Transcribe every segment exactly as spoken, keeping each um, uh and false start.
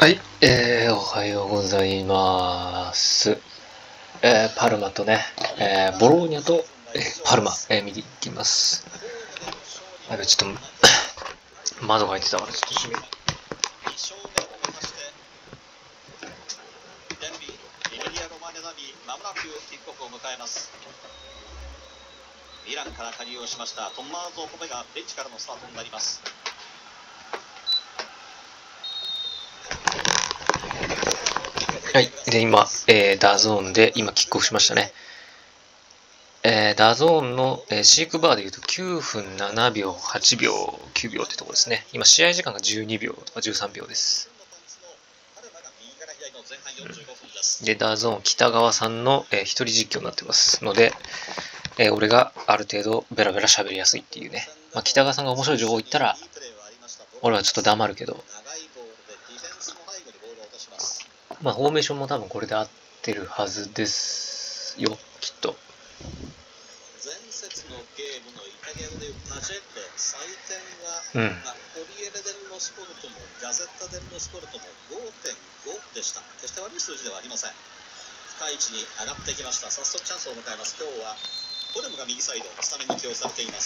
はい、えー、おはようございます。えー、パルマとね、えー、ボローニャと、えー、パルマ、えー、見に行きます。あれ、ちょっと、窓が開いてたから、ちょっと閉める。ミランから加入をしましたトンマーゾ・コペがベンチからのスタートになります。はい。で、今、えー、ダゾーンで、今、キックオフしましたね。えー、ダゾーンの、えー、飼育バーでいうときゅうふんななびょう、はちびょう、きゅうびょうってところですね。今、試合時間がじゅうにびょうとかじゅうさんびょうです。うん、で、ダゾーン、北川さんの、えー、一人実況になってますので、えー、俺がある程度ベラベラ喋りやすいっていうね。まあ、北川さんが面白い情報言ったら、俺はちょっと黙るけど、まあ、フォーメーションも多分これで合ってるはずですよ、きっと。前節のゲームのイタリア語でいうパジェッレ、採点は、うん、まあ、コリエレ・デル・スポルトもガゼッタ・デル・スポルトも ごてんご でした。決して悪い数字ではありません。深い位置に上がってきました。早速チャンスを迎えます。今日はホルムが右サイドスタメンに起用されています。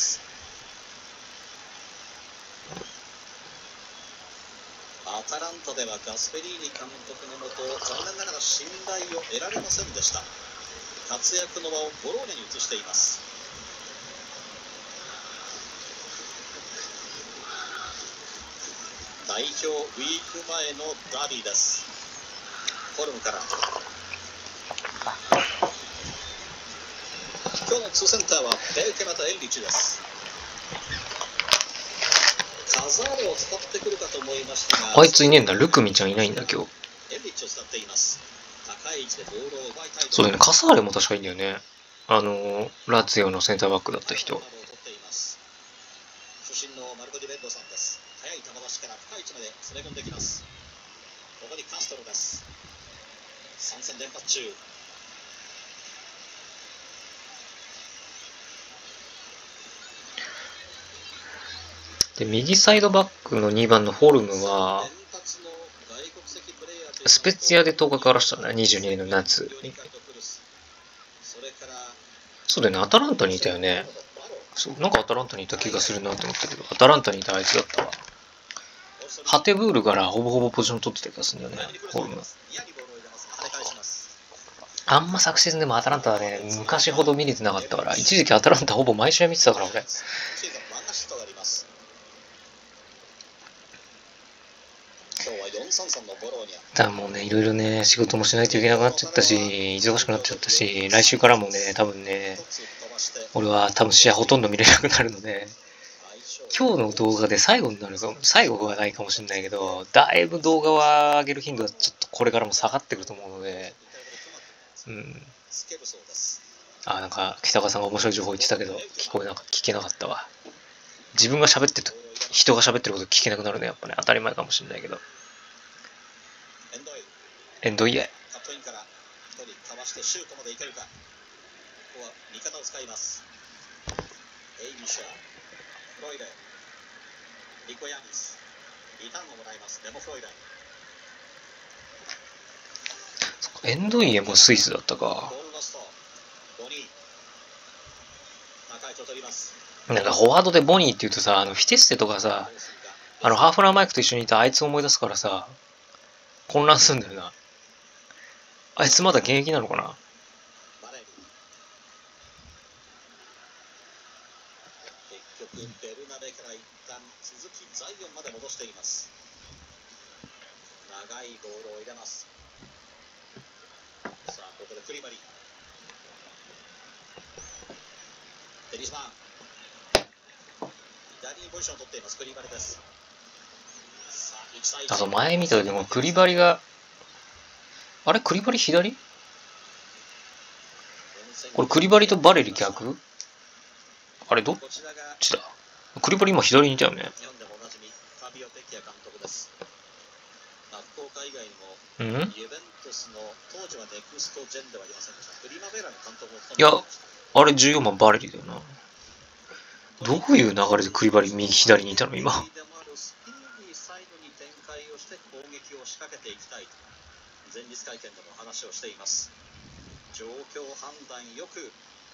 アタランタではガスペリーニ監督のもと残念ながら信頼を得られませんでした。活躍の場をボローニャに移しています。代表ウィーク前のダービーです。ホルムから今日のツーセンターはベウケマタ・エンリッチです。カザールを使ってくるかと思いましたが、あいついねえんだ。ルクミちゃんいないんだ今日。エンリッチを使っています。高い位置でボールを奪いたい。そうだよね。カサールも確かいいんだよね。あのラツィオのセンターバックだった人。主審のマルコ・ディベンドさんです。速い球出しから深い位置まで詰め込んできます。ここにカストロです。さん戦連発中。で、右サイドバックのにばんのフォルムはスペッツィアでとおかからしたね。にじゅうにねんの夏に。そうだよね。アタランタにいたよね。そう、なんかアタランタにいた気がするなと思ったけど、アタランタにいたあいつだったわ。ハテブールからほぼほぼポジション取ってた気がするんだよね、フォルム。あんま昨シーズンでもアタランタはね、昔ほど見れてなかったから、一時期アタランタほぼ毎試合見てたから俺。だからもうね、いろいろね、仕事もしないといけなくなっちゃったし、忙しくなっちゃったし、来週からもね、多分ね、俺は多分試合ほとんど見れなくなるので、今日の動画で最後になるか、最後はないかもしれないけど、だいぶ動画は上げる頻度はちょっとこれからも下がってくると思うので、うん。あ、なんか北川さんが面白い情報言ってたけど、聞こえなかった、聞けなかったわ。自分が喋ってると、人が喋ってること聞けなくなるね、やっぱね、当たり前かもしれないけど。エンドイエ。カットインから一人かわしてシュートまでいけるか。ここは味方を使います。エイミシャー、フロイレ、リコヤニス、リターンをもらいます。デモフロイレ。エンドイエもスイスだったか。なんかフォワードでボニーって言うとさ、あのフィテッセとかさ、あのハーフラーマイクと一緒にいたあいつを思い出すからさ、混乱するんだよな。あいつまだ現役なのかな。結局ベルナベから一旦続きザイオンまで戻しています。長いボールを入れます。さあここでクリバリ。デリスマン。左にポジションを取っていますクリバリです。あと前見た時もクリバリが、あれクリバリ左？これクリバリとバレリ逆？あれどっちだ？クリバリ今左にいたよね。うん？いや、あれじゅうよんばんバレリだよな。どういう流れでクリバリ右左にいたの今。 を仕掛けていきたいと前日会見でも話をしています。状況判断よく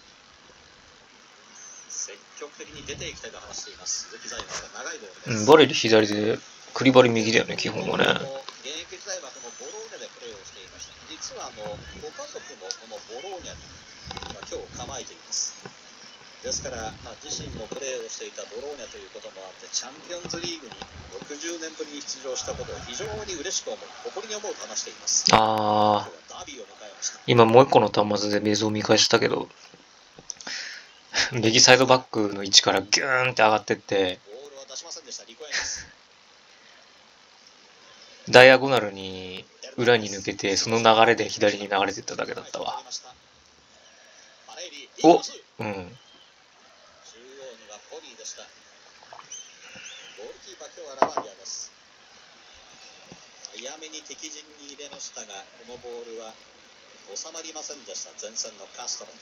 積極的に出ていきたいと話しています。鈴木財馬が長いボールです。 うん、バレル左でクリバリ右だよね、基本はね。 現役時代はこのボローニャでプレーをしていました。実はあのご家族もこのボローニャに今日構えています。ですから、まあ、自身もプレーをしていたボローニャということもあってチャンピオンズリーグにろくじゅうねんぶりに出場したことを非常に嬉しく思う、誇りに思うと話しています。 ああ、 ダービーを迎えました。 今もう一個の端末で映像を見返したけど、右サイドバックの位置からギューンって上がってってボールは出しませんでした。リコヤニスダイアゴナルに裏に抜けて、その流れで左に流れていっただけだったわ。お、うん。 中央にはポリーでした。ゴールキーパー今日はラバリアです。早めに敵陣に入れましたが、このボールは収まりませんでした。前線のカストロ。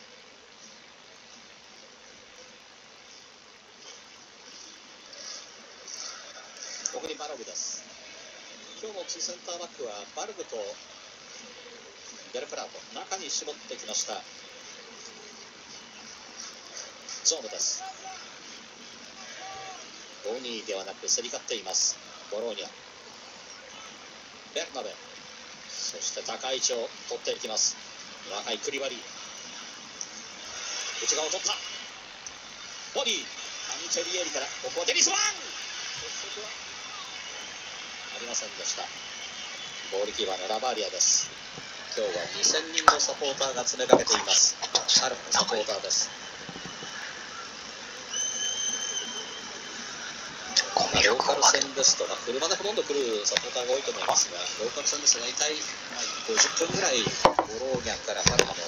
ここにバログです。今日のツーセンターバックはバルグとデルプラート、中に絞ってきました。ゾームです。ボニーではなく競り勝っていますボローニャ。ベルナベ、そして高い位置を取っていきます。若いクリバリー、内側を取った。ボディ、カンチェリエリから、ここはデニスワン、接触はありませんでした。ゴールキーパーのラバーリアです。今日はにせんにんのサポーターが詰めかけています。シャルプサポーターです。ローカル戦ですと、まあ、車でほとんど来るサポーターが多いと思いますが、ローカル戦ですと大体ごじゅっぷんぐらいボローニャからパルマの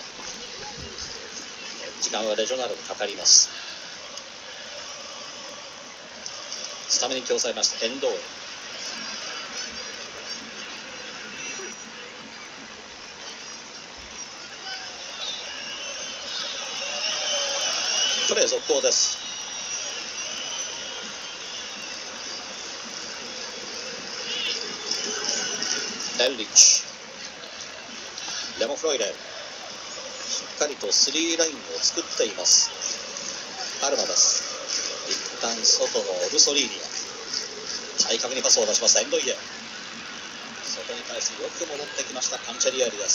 時間はレジョナルにかかります。スタメンに起用されましたエンドーエ、プレー続行です。エルリッチ、レモフロイレ、しっかりとスリーラインを作っています。パルマです。一旦外のオルソリーニア、再確にパスを出します。エンドイエ、外に対してよく戻ってきましたカンチェリアリです。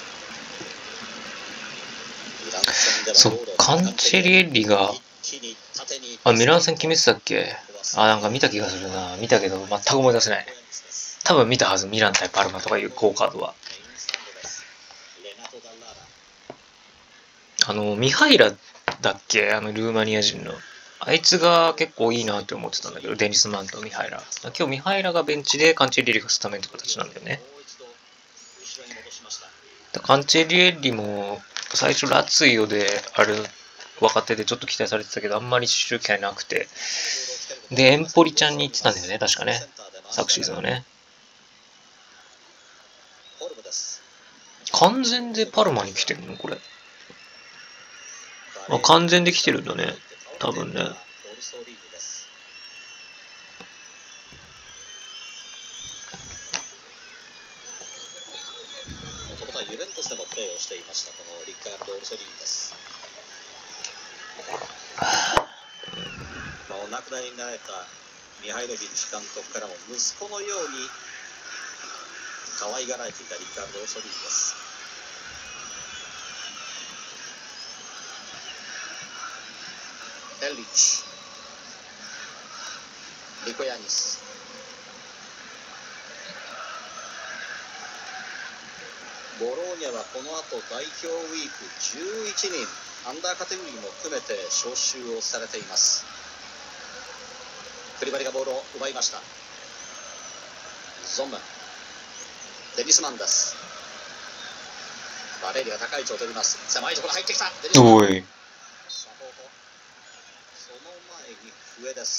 そう、カンチェリエリがあミラン戦決めてたっけ。あ、なんか見た気がするな。見たけど全く思い出せない。多分見たはず、ミラン対パルマとかいうゴーカードは。あのミハイラだっけ、あのルーマニア人のあいつが結構いいなって思ってたんだけど、デニスマンとミハイラ。今日ミハイラがベンチでカンチェリエリがスタメンって形なんだよね。カンチェリエリも最初ラツイオであれ若手でちょっと期待されてたけど、あんまり集会なくて、でエンポリちゃんに行ってたんだよね、確かね、昨シーズンはね。完全でパルマに来てるのこれ。あ、完全で来てるんだね、多分ね。 ユベントスでもプレーをしていましたこのリカルド・オルソリーニです。まあ、お亡くなりになられたミハイロビッチ監督からも息子のように可愛がられていたリカルド・オルソリーニです。エルリッチ、リコヤニス、ボローニャはこの後代表ウィークじゅういちにん、アンダーカテゴリーも含めて招集をされています。クリバリがボールを奪いました。ゾンム、デニスマンです。バレリが高い位置を取ります。狭いところ入ってきた。デニスマン、 おい、 サポート、その前に笛です。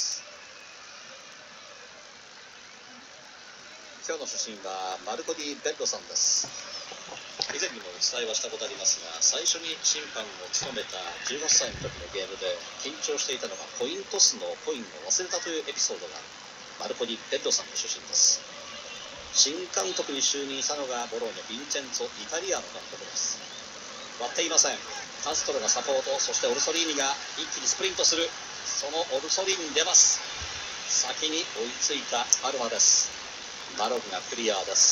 今日の主審はマルコディ・ベッドさんです。以前にもお伝えはしたことありますが、最初に審判を務めたじゅうはっさいの時のゲームで緊張していたのがコイントスのコインを忘れたというエピソードがマルコディ・ベッドさんの主審です。 新監督に就任したのがボローニャ、ヴィンチェンツォ・イタリアの監督です。割っていません。カストロがサポート、そしてオルソリーニが一気にスプリントする。そのオルソリーニに出ます。先に追いついたパルマです。バロフがクリアです。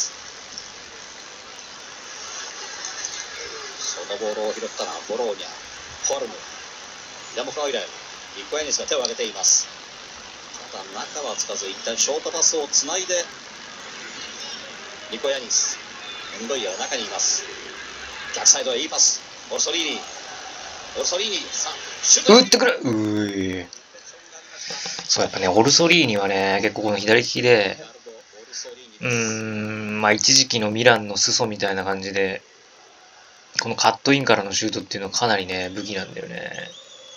そのボールを拾ったのはボローニャ、フォルム、ヤモファイレン、リコヤニスが手を挙げています。ただ中はつかず、一旦ショートパスをつないでリコヤニス、エンドイヤは中にいます。逆サイドへいいパス、オルソリーニ、オルソリーニ、さあシュート、 打ってくれ。うーい。そう、やっぱね、オルソリーニはね、結構この左利きで、うーん、まあ一時期のミランの裾みたいな感じで、このカットインからのシュートっていうのはかなりね、武器なんだよね。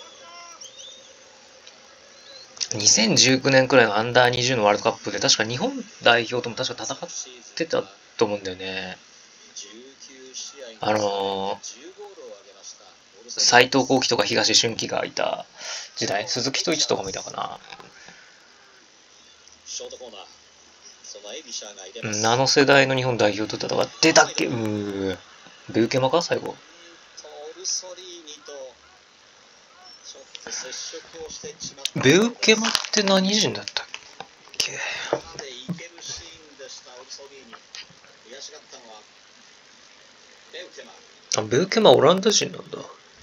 にせんじゅうきゅうねんくらいのアンダーにじゅうのワールドカップで、確か日本代表とも確か戦ってたと思うんだよね。あのー、斎藤幸輝とか東俊樹がいた時代、鈴木統一とかもいたかな。うん、あの世代の日本代表と戦ってたっけ。うー、ベウケマか最後。ベウケマって何人だったっけ。あ、ベウケマオランダ人なんだ。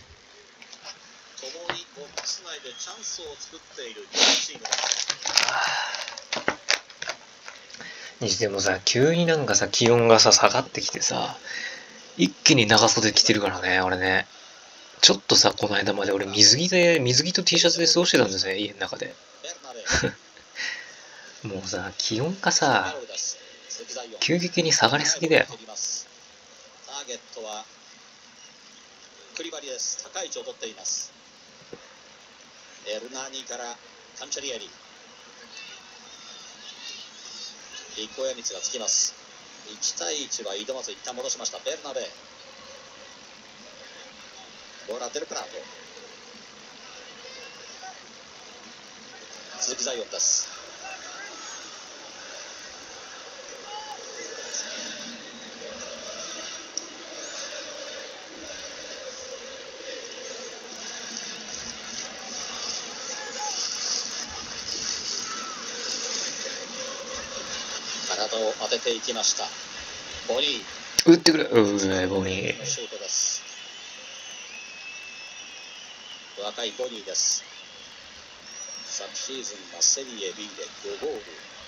にしてもさ、急になんかさ、気温がさ、下がってきてさ、一気に長袖着てるからね、俺ね。ちょっとさ、この間まで俺水着で、水着と T シャツで過ごしてたんですね、家の中で。もうさ、気温がさ、急激に下がりすぎだよ。 ターゲットはクリバリです。高い位置を取っています。エルナーニからカンチャリエリ、リコヤニツがつきます。いち対いちは挑まず一旦戻しました。ベルナベ、ボーラ・デルプラート、鈴木ザイオンです。体を当てていきました。ボニー、 打ってくれ。うー、ボニー。 シュートです。若いボニーです。昨シーズンはセリエ B でごゴール。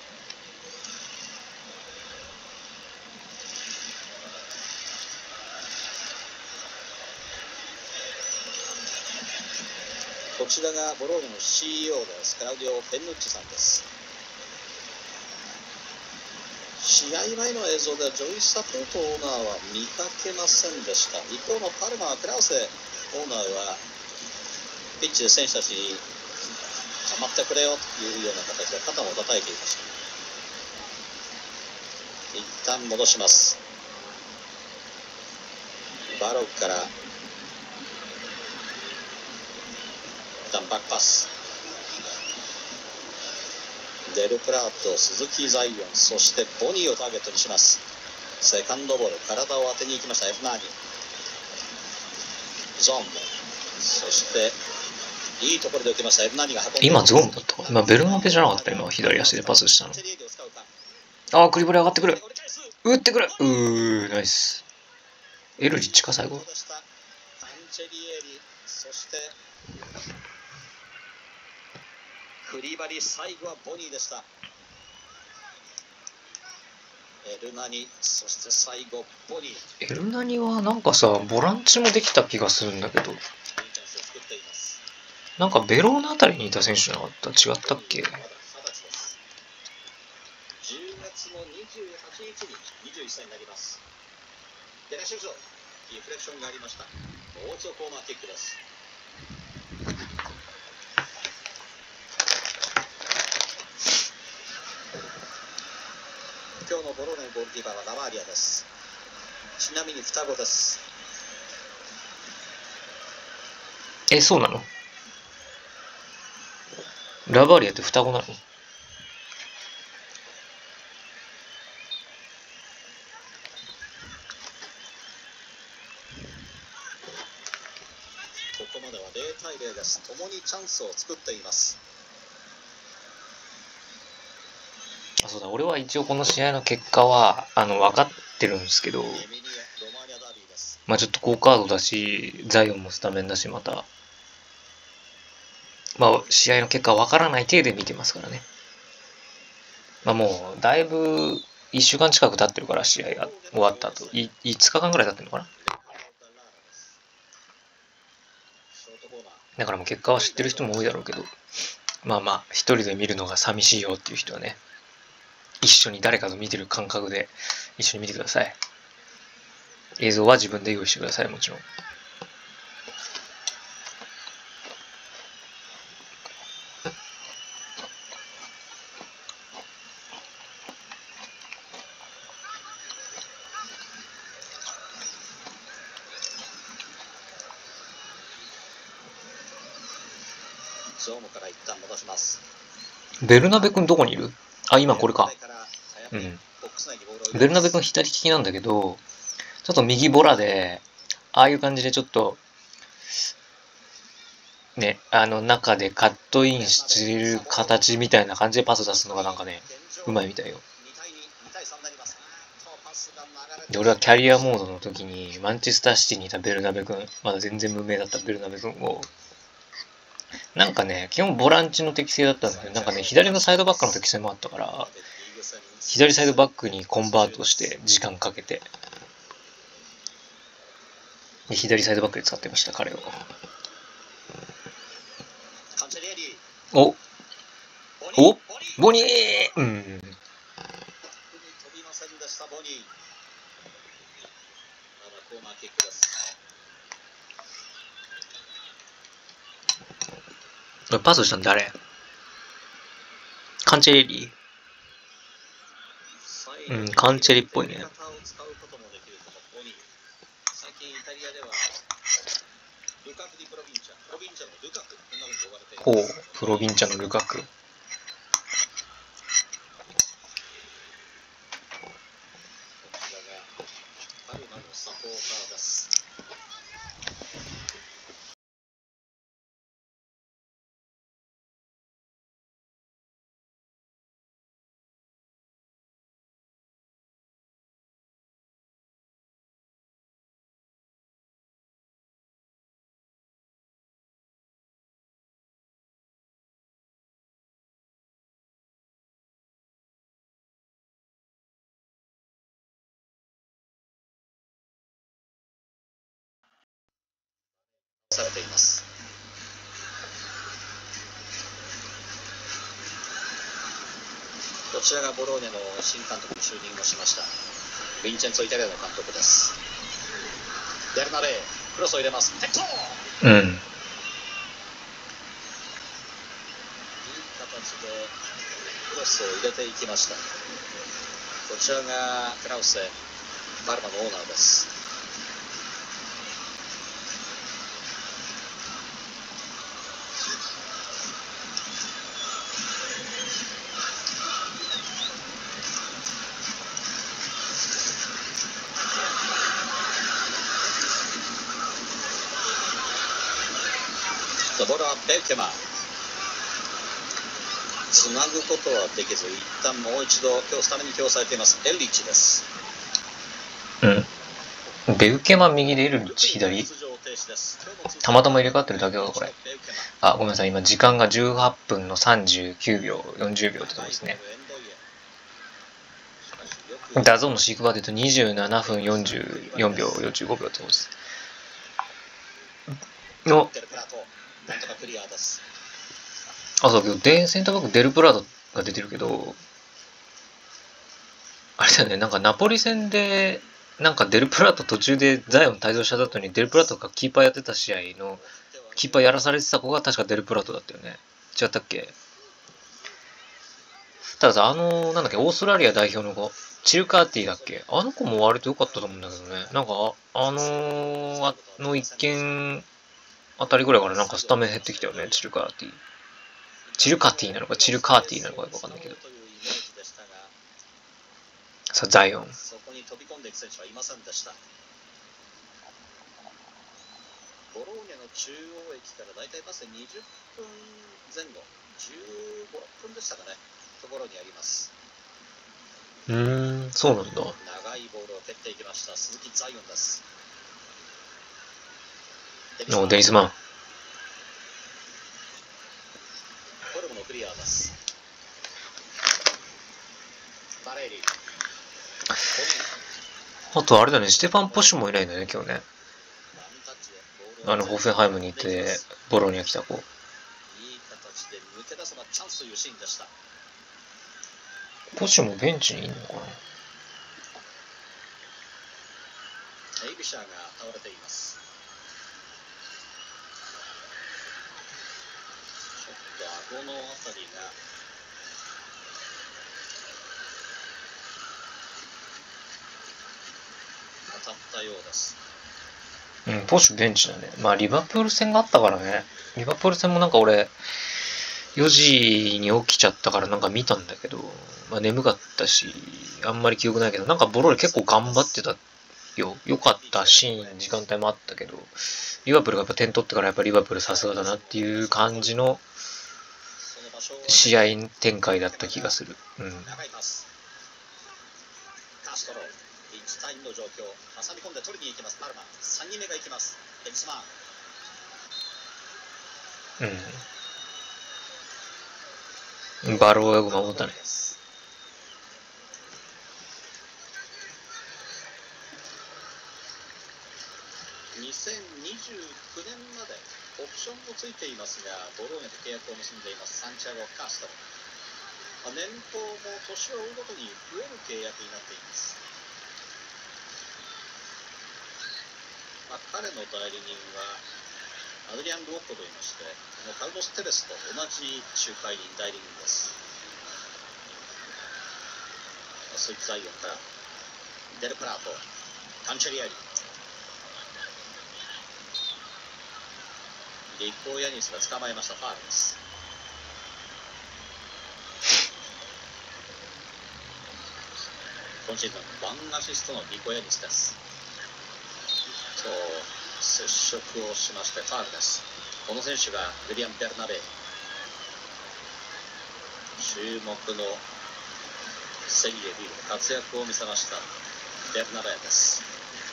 こちらがボローニャの シーイーオー です。クラウディオ・フェンヌッチさんです。試合前の映像ではジョイサポートオーナーは見かけませんでした。一方のパルマー・クラウセオーナーはピッチで選手たちに構ってくれよというような形で肩を叩いていました。一旦戻します。バロックから一旦バックパス、デルプラート、鈴木ザイオン、そしてボニーをターゲットにします。セカンドボール、体を当てに行きました。エフナーニ、ゾーン、そしていいところで受けました。エフナーニが運んで、 今ゾーンだったか。今ベルナベじゃなかった。今左足でパスしたの。あー、クリブレ上がってくる。打ってくる。うー、ナイス。エルリッチか最後。 カンチェリエリ、そしてクリバリ、最後はボニーでした。エルナニ、そして最後ボニー。 エルナニはなんかさ、ボランチもできた気がするんだけど、なんかベローナあたりにいた選手じゃなかった？違ったっけ？ じゅうがつのにじゅうはちにちににじゅういっさいになります。デラシュート、リフレクションがありました。もう一度コーナーキックです。今日のボローニャのゴールキーパーはラバーリアです。ちなみに双子です。 え、そうなの？ラバーリアって双子なの？ もにチャンスを作っています。 あ、そうだ、俺は一応この試合の結果はあの分かってるんですけど、まあちょっと好カードだし、ザイオンもスタメンだし、またまあ試合の結果は分からない程度で見てますからね。まあもうだいぶいっしゅうかん近く経ってるから、試合が終わった後いいつかかんぐらい経ってるのかな。だからもう結果は知ってる人も多いだろうけど、まあまあ一人で見るのが寂しいよっていう人はね、一緒に誰かと見てる感覚で一緒に見てください。映像は自分で用意してください、もちろん。 ゾームから一旦戻します。 ベルナベ君どこにいる？あ、今これか。うん。ベルナベ君左利きなんだけど、ちょっと右ボラで、ああいう感じでちょっと、ね、あの中でカットインしてる形みたいな感じでパス出すのがなんかね、うまいみたいよ。で、俺はキャリアモードの時にマンチェスターシティにいたベルナベ君、まだ全然無名だったベルナベ君を、なんかね、基本ボランチの適性だったんだけど、なんかね、左のサイドバックの適性もあったから、左サイドバックにコンバートして時間かけて、で左サイドバックで使ってました、彼を。おおボニーうん。パスしたの誰？カンチェレリ？うん、カンチェリっぽいね。ほう、プロビンチャのルカク。 されています。こちらがボローニャの新監督に就任をしましたヴィンチェンツォ・イタリアの監督です。ベルナベクロスを入れます。ヘッドうん。いい形でクロスを入れていきました。こちらがクラウセ、バルマのオーナーです。ボールはベルケマン、つなぐことはできず、一旦もう一度今日スタメンに起用されていますエルリッチです。 うん。ベルケマン右でエルリッチ左？たまたま入れ替わってるだけだこれ。あ、ごめんなさい、今時間がじゅうはっぷんのさんじゅうきゅうびょう、よんじゅうびょうってとこですね。ダゾーンの飼育バーで言うとにじゅうななふんよんじゅうよんびょう、よんじゅうごびょうってとこです。のあ、そう、今日デンセンターバックデルプラードが出てるけど、あれだよね、なんかナポリ戦で、なんかデルプラート途中でザイオン退場した後にデルプラートがキーパーやってた試合のキーパーやらされてた子が確かデルプラートだったよね。違ったっけ？たださ、あの、なんだっけ、オーストラリア代表の子、チルカーティだっけ？あの子も割と良かったと思うんだけどね。なんか、あのー、あの一件あたりぐらいからなんかスタメン減ってきたよね、チルカーティ。チルカーティなのか、チルカーティなのかよくわかんないけど。さあ、ザイオン。 そこに飛び込んでいく選手はいませんでした。 ボローニャの中央駅からだいたいバスでにじゅっぷんぜん後、じゅうご、ろっぷんでしたかね、ところにあります。 うーん、そうなんだ。 長いボールを蹴っていきました鈴木ザイオンです。 お、デニスマン。 コルムのクリアです。バレーリー。 あとあれだね、ステファン・ポシュもいないんだね、今日ね。あの、ホーフェンハイムに行って、ボローニャ来た子。 いい形で抜け出せばチャンスというシーンでした。 ポシュもベンチにいるのかな。 エイビシャーが倒れています。ちょっと顎のあたりが当たったようです。 うん、ポシュベンチだね。まあ、リバプール戦があったからね。リバプール戦もなんか俺、よじに起きちゃったからなんか見たんだけど、まあ眠かったし、あんまり記憶ないけど、なんかボローニ結構頑張ってたよ。良かったシーン、時間帯もあったけど、リバプールがやっぱ点取ってからやっぱリバプールさすがだなっていう感じの試合展開だった気がする。うん。 長いパス。カストロ。いち対にの状況。挟み込んで取りに行きます。パルマ。さんにんめが行きます。デニスマン。 うん。バローがよく守ったね。 にせんにじゅうきゅうねんまでオプションもついていますが、ボローニャと契約を結んでいますサンチアゴ・カストロ。年俸も年を追うごとに増える契約になっています。まあ、彼の代理人はアドリアン・ロッコといいまして、カルロス・テレスと同じ仲介人代理人です。スイッチザイオンからデルプラート、カンチェリアリ、リコ・ヤニスが捕まえました。ファールです。今シーズンワンアシストのリコ・ヤニスです。と接触をしましてファールです。この選手がウィリアム・ベルナベー、注目のセリエ B の活躍を見せましたベルナベーです。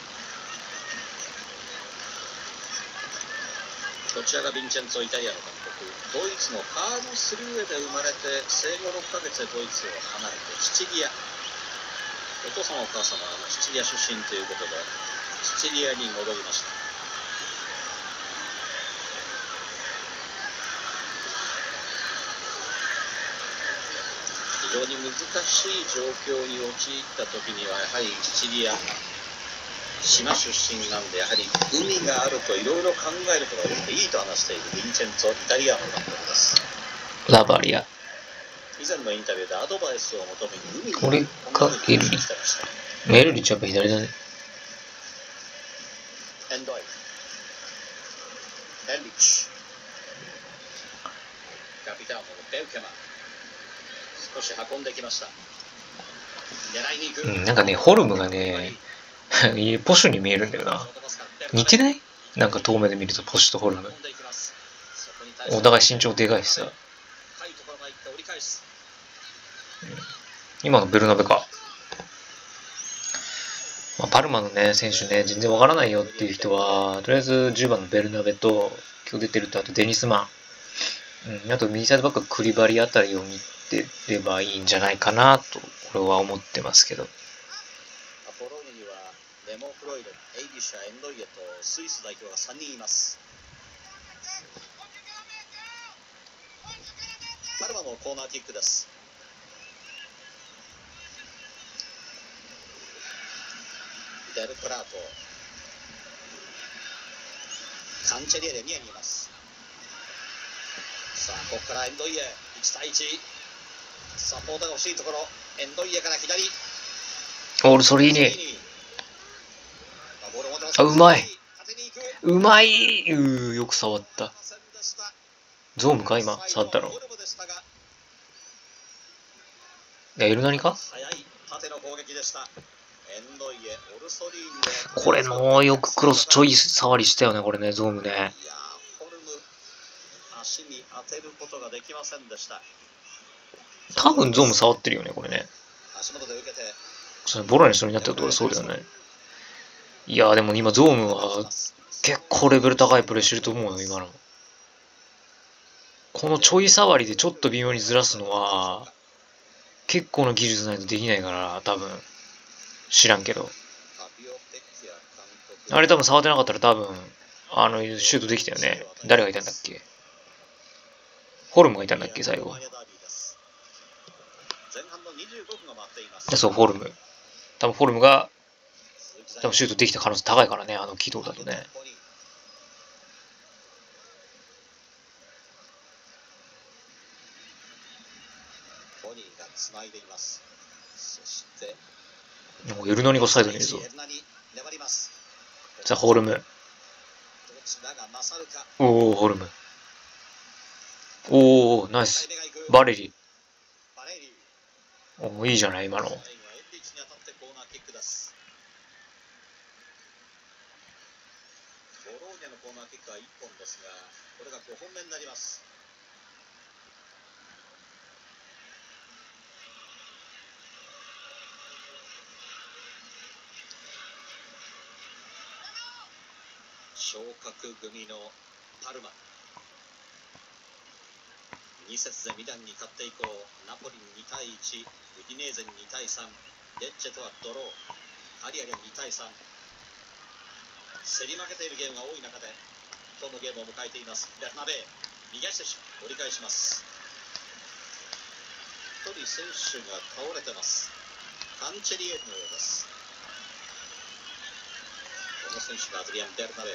こちらがヴィンチェンツォ・イタリアの監督。ドイツのカールスルーエで生まれて生後ろっかげつでドイツを離れてシチリア、お父様お母様はシチリア出身ということでシチリアに戻りました。非常に難しい状況に陥った時にはやはりシチリア島出身なんで、やはり海があるといろいろ考えることができていいと話しているヴィンチェンツォ・イタリアの監督です。 ラバリア。 以前のインタビューでアドバイスを求めに海にこれかエルリ。エルリちゃんやっぱ左だね。 エンドイ、エンリッチ、カピターノのベウケマ、少し運んできました。狙いに行く。 うん、なんかね、フォルムがね、ポシュに見えるんだよな。似てない？なんか遠目で見るとポシュとフォルム。お互い身長でかいしさ。うん、今のベルナベか。まあ、パルマのね、選手ね、全然わからないよっていう人は、とりあえずじゅうばんのベルナベと、今日出てるとあとデニスマン、うん、あと右サイドバッククリバリあたりを見てればいいんじゃないかなと、俺は思ってますけど。 ボローニャにはレモ・フロイデン、エイビシャ、エンドイエとスイス代表がさんにんいます。パルマのコーナーキックです。デルプラート、カンチェリエでニアにいます。さあここからエンドイエいち対いち、サポートが欲しいところ、エンドイエから左、 オールソリーニ。あ、うまい。うまい。うー、よく触った。ゾームか今触ったの。いや、エルナニか。 速い縦の攻撃でした。 これのよくクロスちょい触りしたよね、これね、ゾームね。 いやフォルム足に当てることができませんでした。 多分ゾーム触ってるよね、これね。 足元で受けてそれボロに人になってるとそうだよね。いやーでも今ゾームは結構レベル高いプレーしてると思うよ、今の。このちょい触りでちょっと微妙にずらすのは結構な技術ないとできないから、多分知らんけど。あれ多分触ってなかったら多分あのシュートできたよね。誰がいたんだっけ？ホルムがいたんだっけ最後。そう、フォルム。多分フォルムが多分シュートできた可能性高いからね、あの軌道だとね。 ポニーがつないでいます。そしてもうエルナニがサイドにいるぞ。さあホルム。おおホルム。おおナイス。バレリ。おおいいじゃない今の。ボローニャのコーナーキックはいっぽんですが、これがごほんめになります。昇格組のパルマ、に節でミランに勝って以降、ナポリにたいいち、ウディネーゼににたいさん、レッチェとはドロー、カリアリにたいさん、競り負けているゲームが多い中で今日のゲームを迎えています。ベルナベー、右足で折り返します。一人選手が倒れてます。カンチェリエルのようです。この選手がアドリアン・ベルナベー。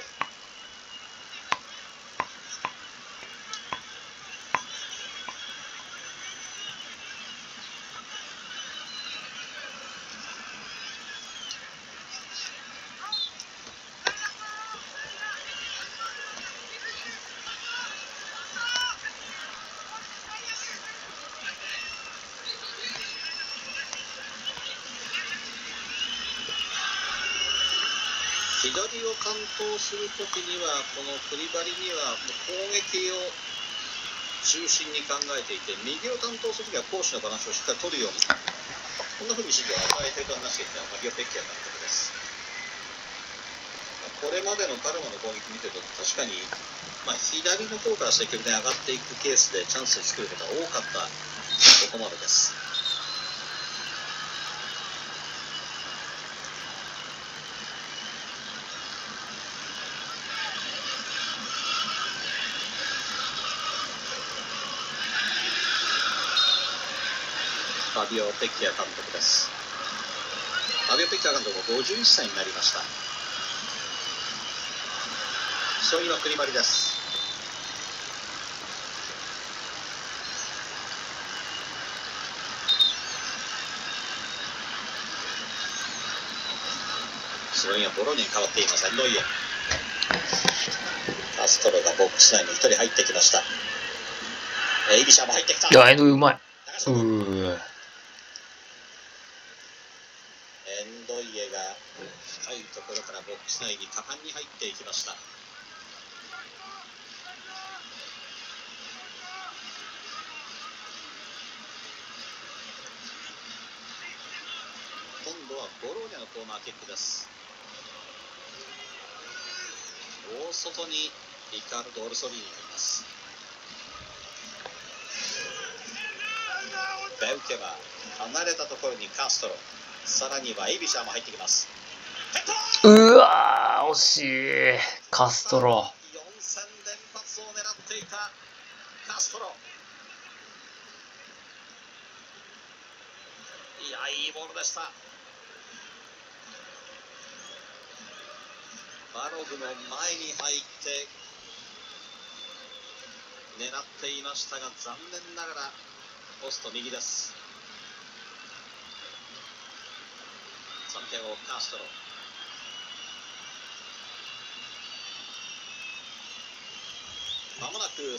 左を担当するときには、このクリバリには攻撃を中心に考えていて、右を担当するときは攻守のバランスをしっかり取るように、こんなふうに指示を与えていると話していたファビオ・ペッキア監督です。これまでのパルマの攻撃見てると、確かに、まあ、左の方から積極的に上がっていくケースでチャンスを作ることが多かったここまでです。ファビオ・ペッキア監督です。ファビオ・ペッキア監督もごじゅういっさいになりました。勝利はクリバリです。スローインはボローニャに変わっています。エンドイエ。カストロがボックス内にひとり入ってきました。エイビシャーも入ってきた。 いやエンドイうまい。うーエンドイエが深いところからボックス内に果敢に入っていきました。今度はボローニャのコーナーキックです。大外にリカルド・オルソリーニがいます。ベウケは離れたところにカストロ、さらにはエイビシャーも入ってきます。 うわー惜しい。カストロよん戦連発を狙っていたカストロ。いやいいボールでした。バログの前に入って狙っていましたが、残念ながらポスト右です。サンティアゴ・カストロ、まもなく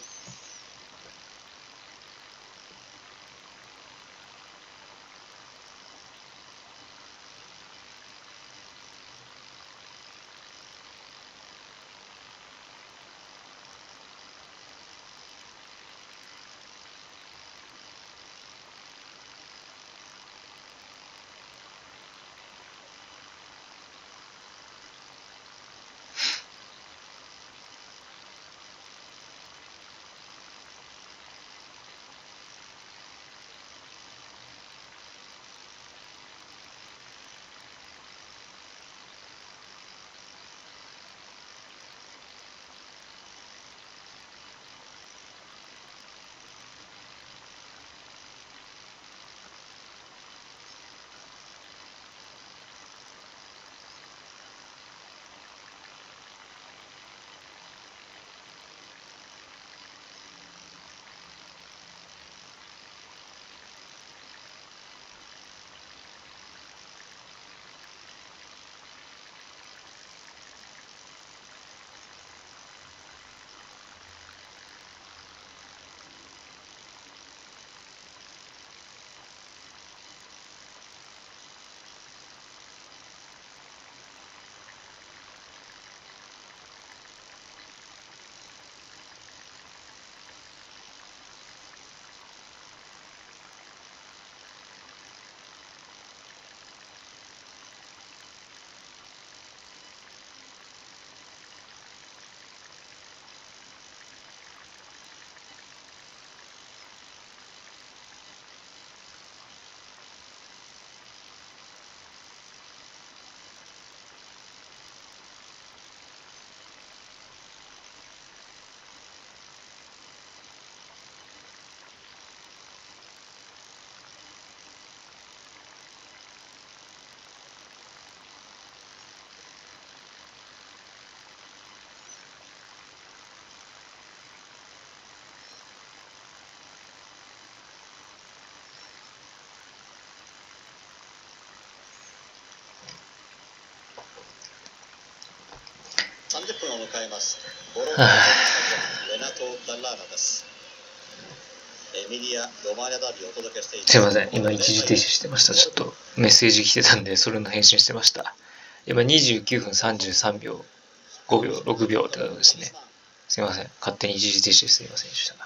を迎えます。ボローニャレナト・ダッラーナです。エミリア・ロマーニャダービーをお届けしています。 すいません、今一時停止してました。ちょっとメッセージ来てたんで、それの返信してました。今にじゅうきゅうふんさんじゅうさんびょう、ごびょう、ろくびょうってことですね。すいません、勝手に一時停止ですいませんでした。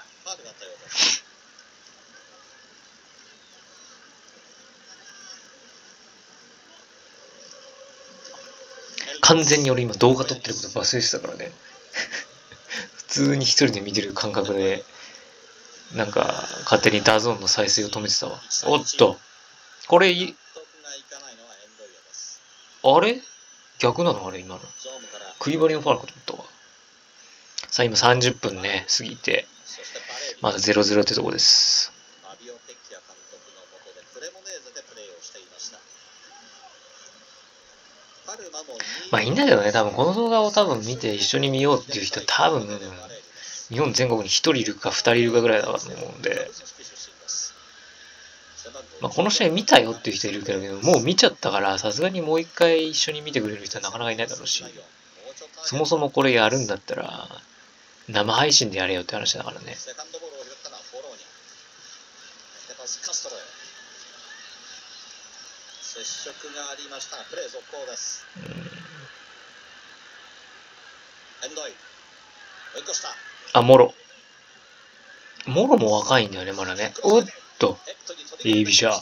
完全に俺今動画撮ってること忘れてたからね。普通に一人で見てる感覚で、なんか勝手にダゾーンの再生を止めてたわ。おっと、これい、あれ逆なのあれ今の。クリバリのファウルかと思ったわ。さあ今さんじゅっぷんね、過ぎて、まだゼロゼロってとこです。まあいいんだけどね、多分この動画を多分見て一緒に見ようっていう人多分、日本全国にひとりいるかふたりいるかぐらいだと思うんで、まあこの試合見たよっていう人いるけど、もう見ちゃったからさすがにもう一回一緒に見てくれる人はなかなかいないだろうし、そもそもこれやるんだったら生配信でやれよって話だからね。接触がありました。プレー続行です。エンドイ。追い越した。あ、モロ。モロも若いんだよね、まだね。おっと。エイビシャー。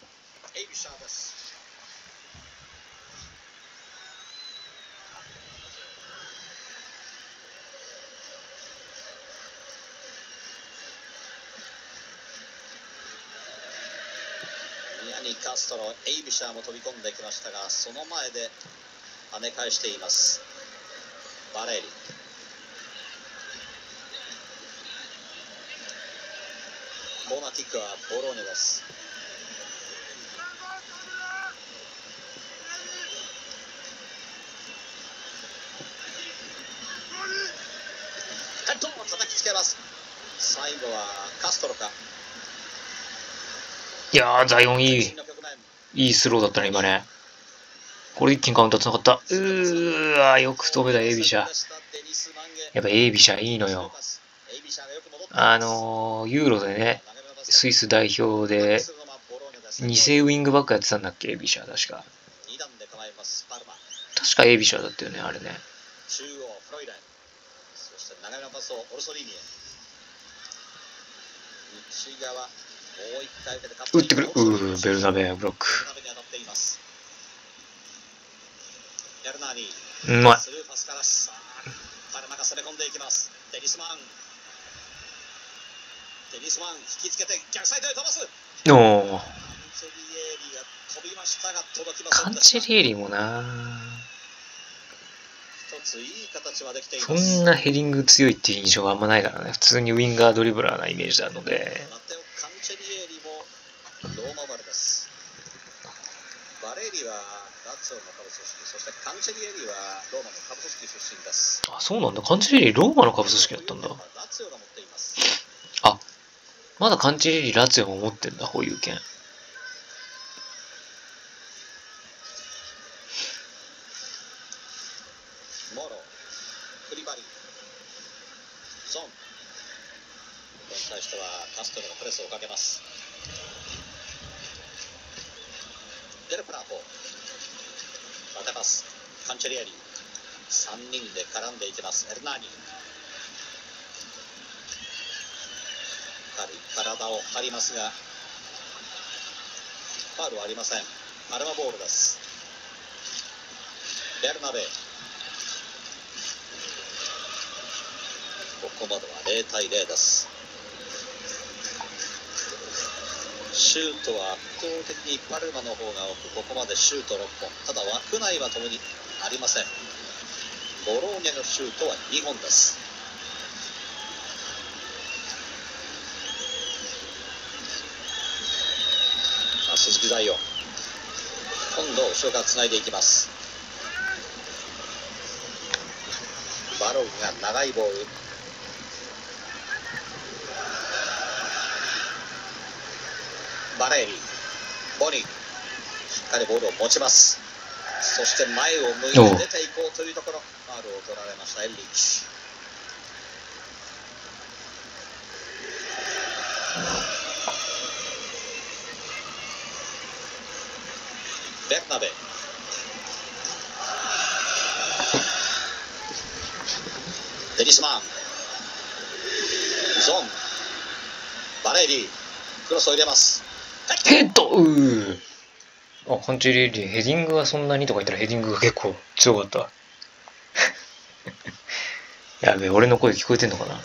カストロ、エイビシャーも飛び込んできましたが、その前で跳ね返しています。バレーリ。コーナーキックはボローニャです。ヘッドを叩きつけます。最後はカストロか。いやー、ザイオンいい。いいスローだったね、今ね。これ一気にカウンターつながった。うーわー、よく止めた、エイビシャ。やっぱエイビシャいいのよ。あのー、ユーロでね、スイス代表で、に世ウィングバックやってたんだっけ、エイビシャ、確か。確かエイビシャだったよね、あれね。中央、フロイラン。そして長めのパスをオルソリーニへ。内側。打ってくる。うー、ベルナベブロック。うまい。おお。カンチェリエリもな。そんなヘディング強いっていう印象があんまないからね。普通にウィンガードリブラーなイメージなので。ローマバルです。バレーリはラツィオの下部組織、そしてカンチェリエリはローマの下部組織出身です。あ、そうなんだ。カンチェリエリローマの下部組織だったんだ。あ、まだカンチェリエリラツィオも持ってんだ、保有権。モロ、クリバリ、ゾン。これに対してはカストロがプレスをかけます。デルプラート当てます。カンチェリエリさんにんで絡んでいきます。エルナーニ体を張りますがファウルはありません。アルマボールです。ベルナベここまではゼロたいゼロです。シュートは圧倒的にパルマの方が多く、ここまでシュートろっぽん。ただ枠内はともにありません。ボローニャのシュートはにほんです。あ、鈴木大王今度後ろからつないでいきます。バロンが長いボール、バレーリボニーしっかりボールを持ちます。 そして前を向いて出ていこうというところ、ファウルを取られましたエルリッチ。ベルナベ、デニスマン、ゾン、バレーリー、クロスを入れます。 ヘッド、うー、あ、カンチェリーリー、ヘディングがそんなにとか言ったらヘディングが結構強かった。やべえ、俺の声聞こえてんのかな。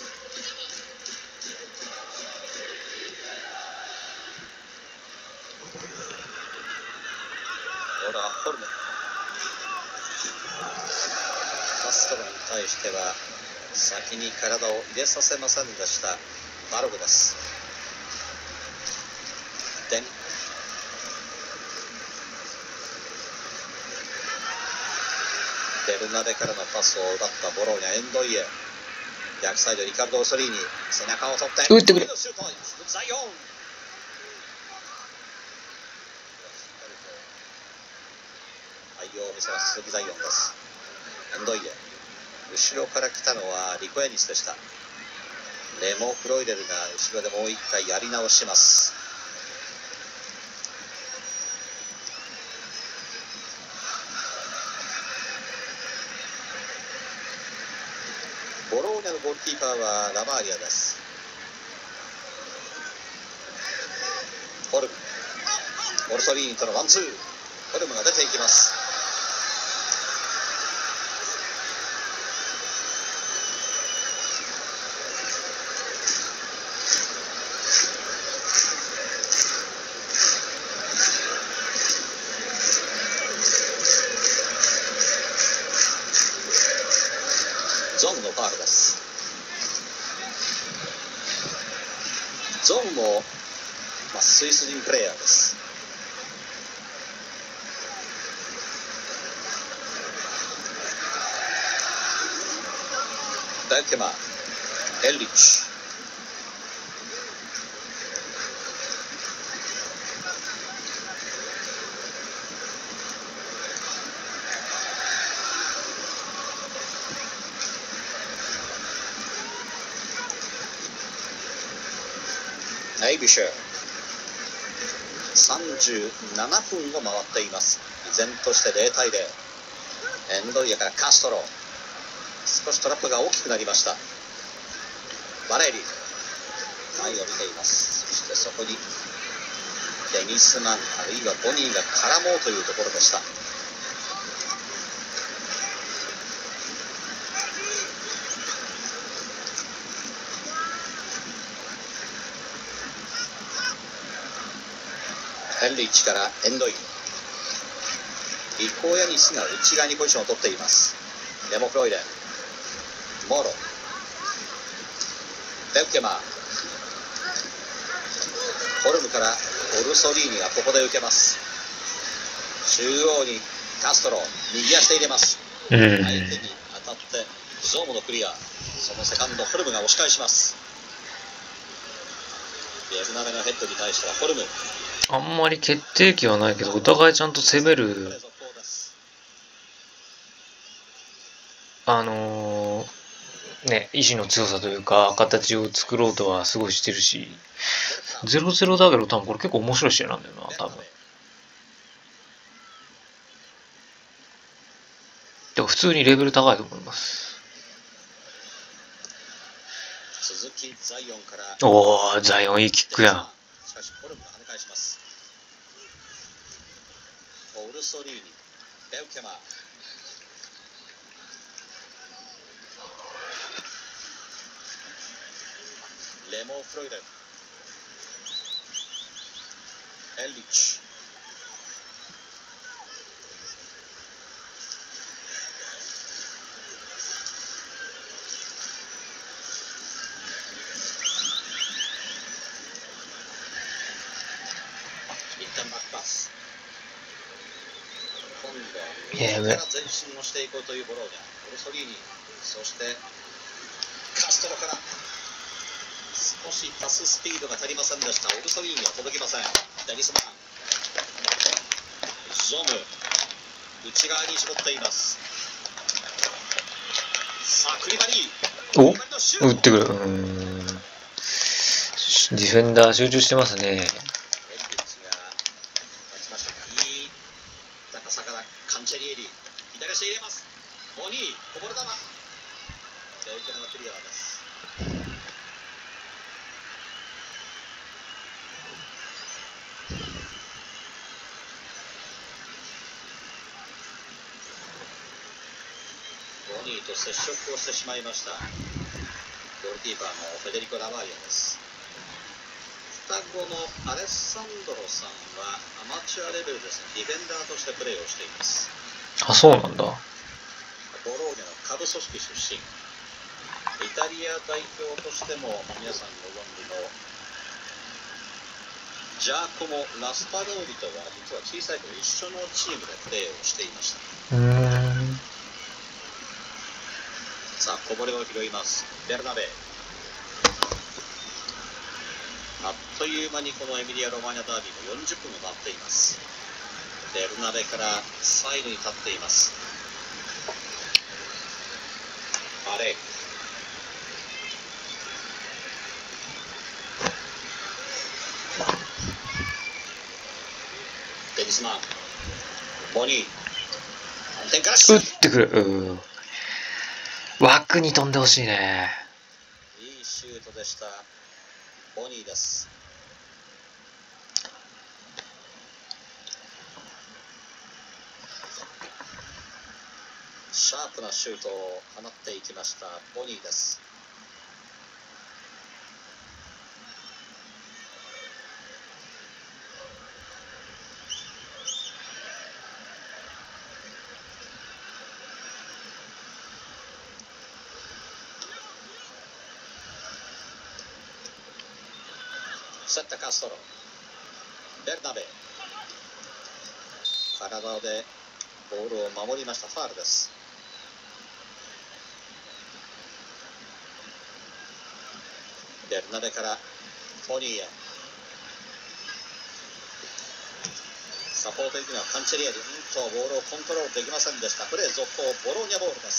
カストロに対しては先に体を入れさせませんでしたバログです。でベルナベからのパスを奪ったボローニャ、エンドイエ、逆サイドリカルド・オソリーニ、背中を取って打ってくれ。 シュート、ザイオン。対応を見せます鈴木ザイオンです。エンドイエ、後ろから来たのはリコヤニスでした。レモ・フロイデルが後ろでもう一回やり直します。ボローニャのゴールキーパーはラマーリアです。ホルム、オルソリーニとのワンツー、ホルムが出ていきます。ゾンのファウルです。ゾンも、まあ、スイス人プレイヤーです。ダイケマ、エルリッチ、エイビシャー、さんじゅうななふんを回っています。依然としてゼロたいゼロ。エンドイエからカストロ、少しトラップが大きくなりました。バレーリー、前を見ています。そしてそこにデニスマン、あるいはボニーが絡もうというところでした。ヘンリッチからエンドイン、リコヤニスが内側にポジションを取っています。レモ・フロイデン、モロ、ベウケマー、ホルムからオルソリーニがここで受けます。中央にカストロ、右足で入れます。相手に当たってゾーモのクリア、そのセカンドホルムが押し返します。ベルナベのヘッドに対してはホルム、 あんまり決定機はないけど、お互いちゃんと攻める、あのー、ね、意志の強さというか、形を作ろうとはすごいしてるし、ゼロゼロだけど、多分これ結構面白い試合なんだよな、多分。でも普通にレベル高いと思います。 鈴木ザイオンから、 おー、ザイオンいいキックやん。 しかしホルムが跳ね返します。オルソリーニ、ベウケマー、レモ・フロイデン、エルリッチ、一旦バックパス、今度は右から前進をしていこうというボローニャ、オルソリーニ、そしてカストロから少しパススピードが足りませんでした。オルソリーニは届きません。デニスマン、ゾム、 内側に絞っています。さあクリバリー。お、打ってくる。うーん。ディフェンダー集中してますね。 エンリッチが立ちました。いい高さからカンチェリエリ、左足入れます。ボニー、こぼれ球。レイケナのクリアです。ボニーと接触をしてしまいました。ゴールキーパーのフェデリコ・ラバーリアです。双子のアレッサンドロさんはアマチュアレベルですね、ディフェンダーとしてプレーをしています。 あ、そうなんだ。 ボローニャの下部組織出身。イタリア代表としても皆さんご存知のジャーコモ・ラスパローリとは実は小さい頃一緒のチームでプレーをしていました。 うーん。 さあこぼれを拾います。ベルナベ。あっという間にこのエミリア・ロマーニャダービーもよんじゅっぷんを回っています。ベルナベからサイドに立っています。バレー。デニスマン。ボニー。反転から打ってくる。うー。枠に飛んでほしいね。 いいシュートでした。ボニーです。シャープなシュートを放っていきましたボニーです。セッタカストロ、ベルナベ、体でボールを守りました。ファールです。ベルナベからフォニーへ、サポート行くのはカンチェリエリ。うんとボールをコントロールできませんでした。プレー続行。ボローニャボールです。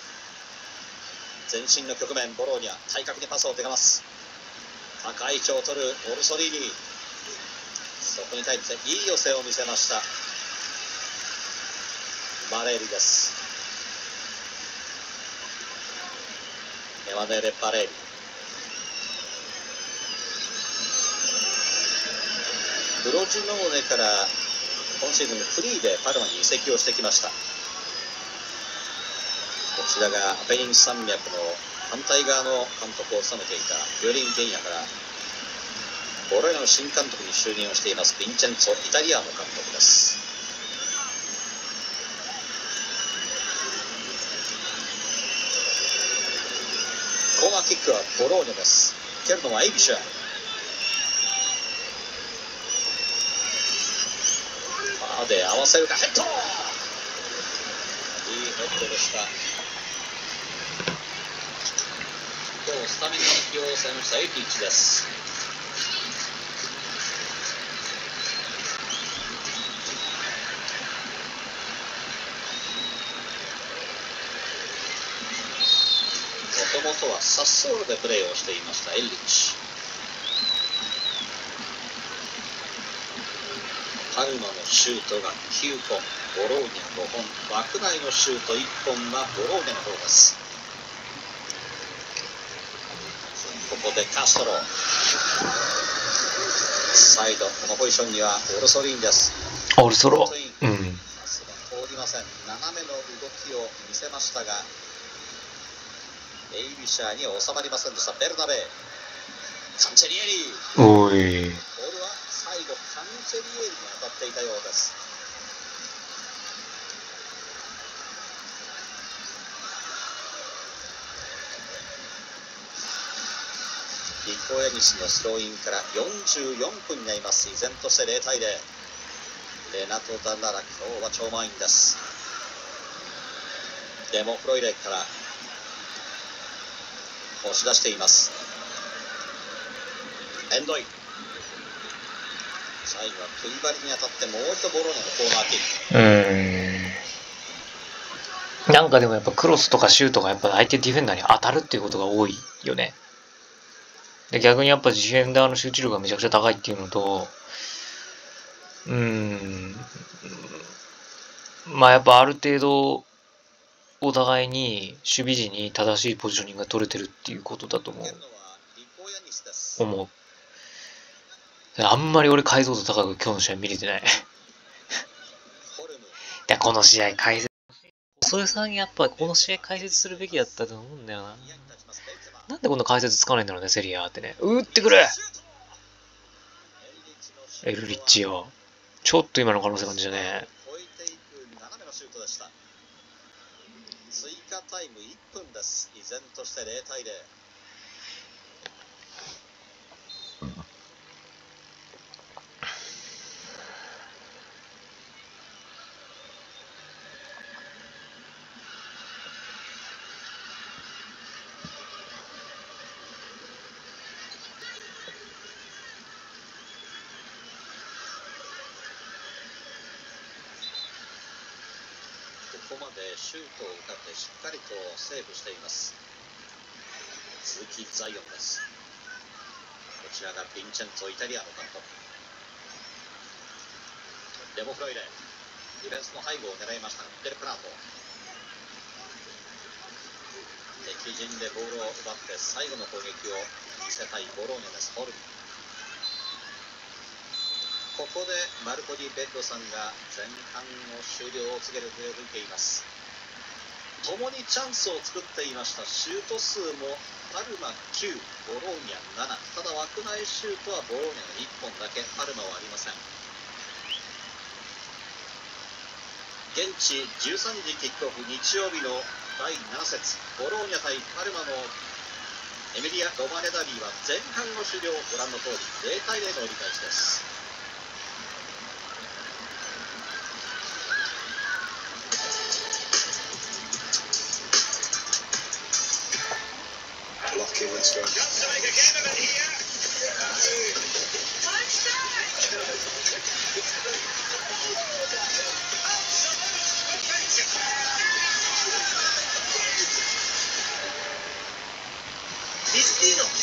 前進の局面、ボローニャ対角にパスを手がます。高い位置を取るオルソリーニ、そこに対していい寄せを見せました。バレーリです。エマネーレ・バレーリ、ブロジノーネから今シーズンフリーでパルマに移籍をしてきました。こちらがアペニン山脈の反対側の監督を務めていたフィオリン・ゲイナからボローニャの新監督に就任をしていますヴィンチェンツォ・イタリアーノ監督です。コーナーキックはボローニャです。蹴るのはエイビシュ。パーで合わせるか、ヘッド、いいヘッドでした。今日スタメンに起用されましたエイリッチです。もともとはサッソールでプレーをしていましたエイリッチ。パルマのシュートがきゅうほん、ボローニャごほん、枠内のシュートいっぽんはボローニャの方です。ここでカストロ、サイド、このポジションにはオルソリーンです。 オルソロ、うん、 パスが通りません。斜めの動きを見せましたがエイビシャーには収まりませんでした。ベルナベ、カンチェリエリ、 おい、 ボールは最後カンチェリエリに当たっていたようです。リコヤニスのスローインからよんじゅうよんぷんになります。依然としてゼロたいゼロ。レナト・ダララ、今日は超満員です。デモ・フロイレから押し出しています。エンドイ、最後はクリバリに当たってもう一度ボローニャのコーナーキック。 うーん。 なんかでもやっぱクロスとかシュートがやっぱ相手ディフェンダーに当たるっていうことが多いよね。で逆にやっぱディフェンダーの集中力がめちゃくちゃ高いっていうのと、うーん、まあやっぱある程度お互いに守備時に正しいポジショニングが取れてるっていうことだと思う。思う。あんまり俺解像度高く今日の試合見れてない。でこの試合解説、それさんやっぱこの試合解説するべきだったと思うんだよな。なんでこんな解説つかないんだろうね、セリアってね。打ってくれエルリッチよ。ちょっと今の可能性感じだね。 追加タイムいっぷんです。依然としてゼロたいゼロ。ここまでシュートを打ってしっかりとセーブしています。鈴木ザイオンです。こちらがヴィンチェンツォ・イタリアの監督。デモフロイレ、ディフェンスの背後を狙いました。デルプラート。敵陣でボールを奪って最後の攻撃を見せたいボローニャです。ホルム。ここでマルコ・ディ・ベッドさんが前半の終了を告げる笛を吹いています。共にチャンスを作っていました。シュート数もパルマきゅう、ボローニャなな。ただ枠内シュートはボローニャがいっぽんだけ、パルマはありません。現地じゅうさんじキックオフ、日曜日のだいなな節、ボローニャ対パルマのエミリア・ロマネダビーは前半の終了、ご覧の通りゼロたいゼロの折り返しです。ミスティーノ、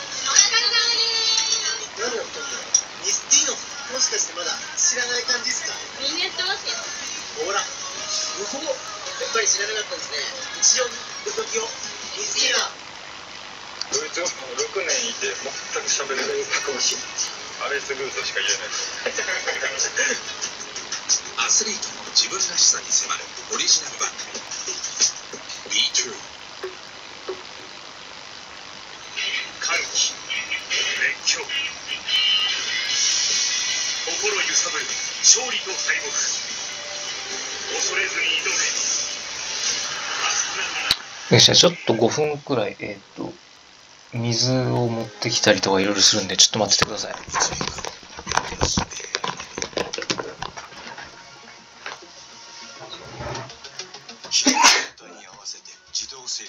何を言ったんだよ。ミスティーノ、もしかしてまだ知らない感じですか。みんなやってますよ。ほら、向こうやっぱり知らなかったんですね。一応ドキをミスティーノ。 ドイツ語もろくねんいて全く喋れないアレスグートしか言えないアスリートの自分らしさに迫るオリジナル番組 Be True。 歓喜、熱狂、心揺さぶる勝利と敗北、恐れずに挑め。 よし、ちょっとごふんくらい、えっと、水を持ってきたりとかいろいろするんで、ちょっと待っててください。 に合わせて自動制御。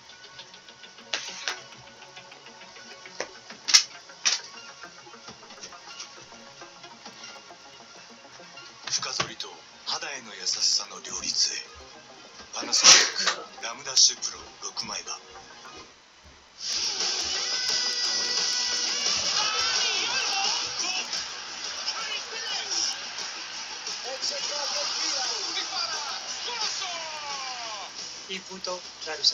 深剃りと肌への優しさの両立へ。パナソニックラムダッシュプロろくまいばん。 Il punto Rarusa。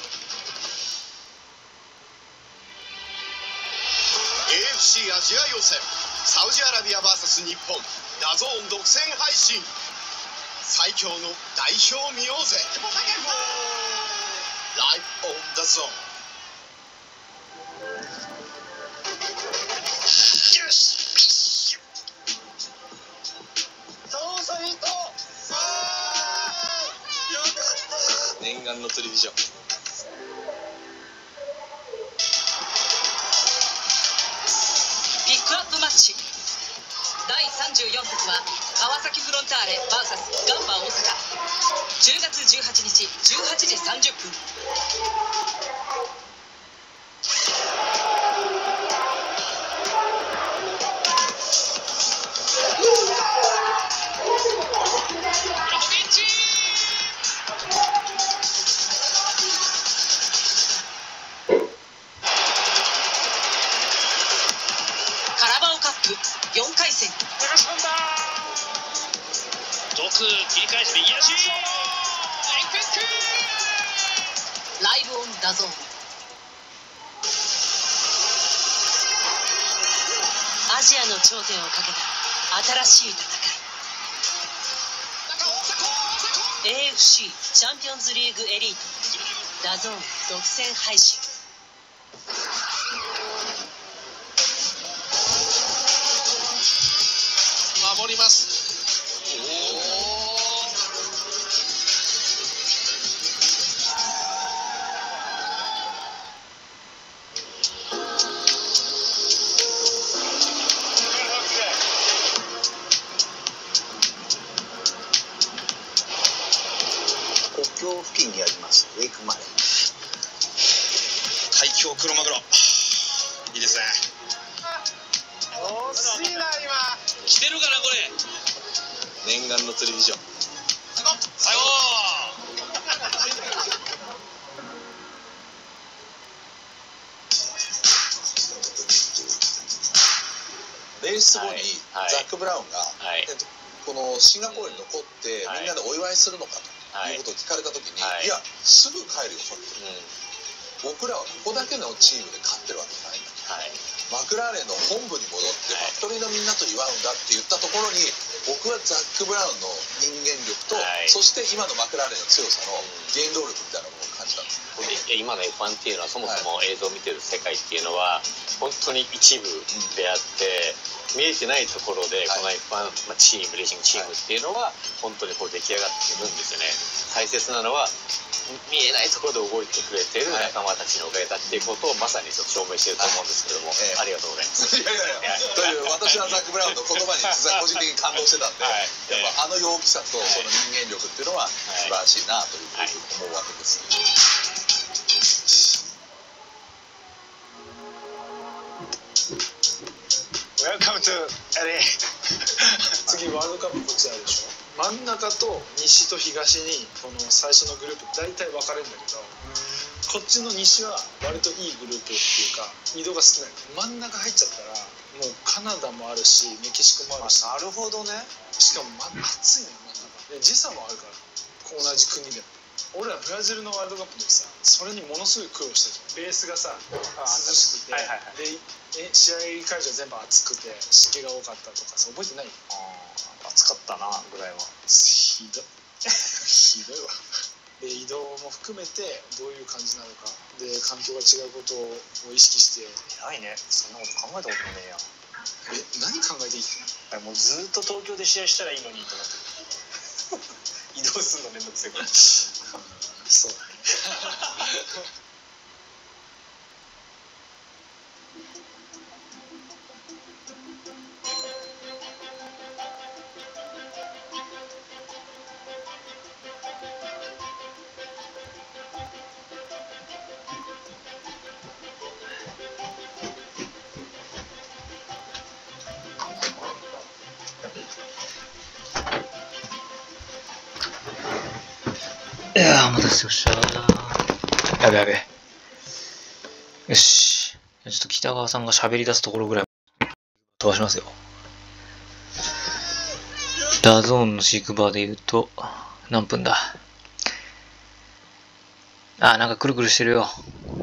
エーエフシー アジア予選、サウジアラビア ブイエス 日本、ダゾーン独占配信。最強の代表見ようぜ。ライブオンダゾーン。よし。そうそうヒット。さあ、よかった。念願のトリビジョン。 ピックアップマッチだいさんじゅうよん節は川崎フロンターレ ブイエス ガンバ大阪、じゅうがつじゅうはちにちじゅうはちじさんじゅっぷん。 せん。 流し込んだ。毒切り返し右足。 ライブオンダゾーン。アジアの頂点をかけた新しい戦い。 エーエフシー チャンピオンズリーグエリートダゾーン独占配信。 守ります。 国境付近にありますウェイクマレー。 海峡クロマグロ。いいですね。 惜しいな今。 来てるかなこれ。念願の釣りビジョン。最後。 レース後にはいザック・ブラウンが、 はいえっとこのシンガポールに残ってはいみんなでお祝いするのかとはいいうことを聞かれた時に、 はいいやすぐ帰るよと、 うん僕らはここだけのチームで勝ってるわけじゃないんだと、 はいマクラーレンの本部に戻ってはいファクトリーのみんなと祝うんだって言ったところに僕はザック・ブラウンの人間力と、 はいそして今のマクラーレンの強さの原動力みたいなものを感じたんです。 で今の エフワン っていうのはそもそも映像を見てる世界っていうのは本当に一部であって見えてないところでこの エフワン、まあ、チームレーシングチームっていうのは本当にこう出来上がってるんですよね。大切なのは見えないところで動いてくれてる仲間たちのおかげだっていうことをまさにちょっと証明してると思うんですけども、 はいええありがとうございます。 いやいやいやという私はザック・ブラウンの言葉に実は個人的に感動してたんで、 はいやっぱあの陽気さとその人間力っていうのは素晴らしいなというふうに思うわけです。 Welcome to エルエー。次ワールドカップこっちあるでしょ。真ん中と西と東にこの最初のグループ大体分かれるんだけど、こっちの西は割といいグループっていうか移動が少ない。真ん中入っちゃったらもうカナダもあるしメキシコもあるし、 なるほどね。 しかも、ま、暑いのよ真ん中で時差もあるから同じ国でも。俺らブラジルのワールドカップの時さそれにものすごい苦労してる。ベースがさ涼しくて、 はいはいはいでえ試合会場全部暑くて湿気が多かったとかさ覚えてない？ 暑かったなぐらいは。 ひどいひどいわ。で移動も含めてどういう感じなのかで環境が違うことを意識して偉いね。そんなこと考えたこともねえや。 え何考えていいの？ もうずっと東京で試合したらいいのにと思ってる。移動するのめんどくせえから。 そうだね。 いやー、お待たせしました。やべやべ。よし。ちょっと北川さんが喋り出すところぐらい飛ばしますよ。ダゾーンの飼育バーで言うと、何分だ？あ、なんかくるくるしてるよ。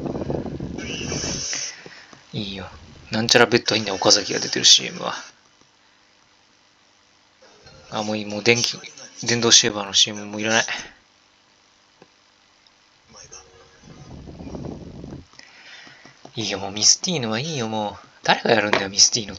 いいよ。なんちゃらベッドいいんだよ、岡崎が出てる シーエム は。あ、もういい。もう電気、電動シェーバーの シーエム もういらない。いいよ、もうミスティーノはいいよ、もう。誰がやるんだよ、ミスティーノって。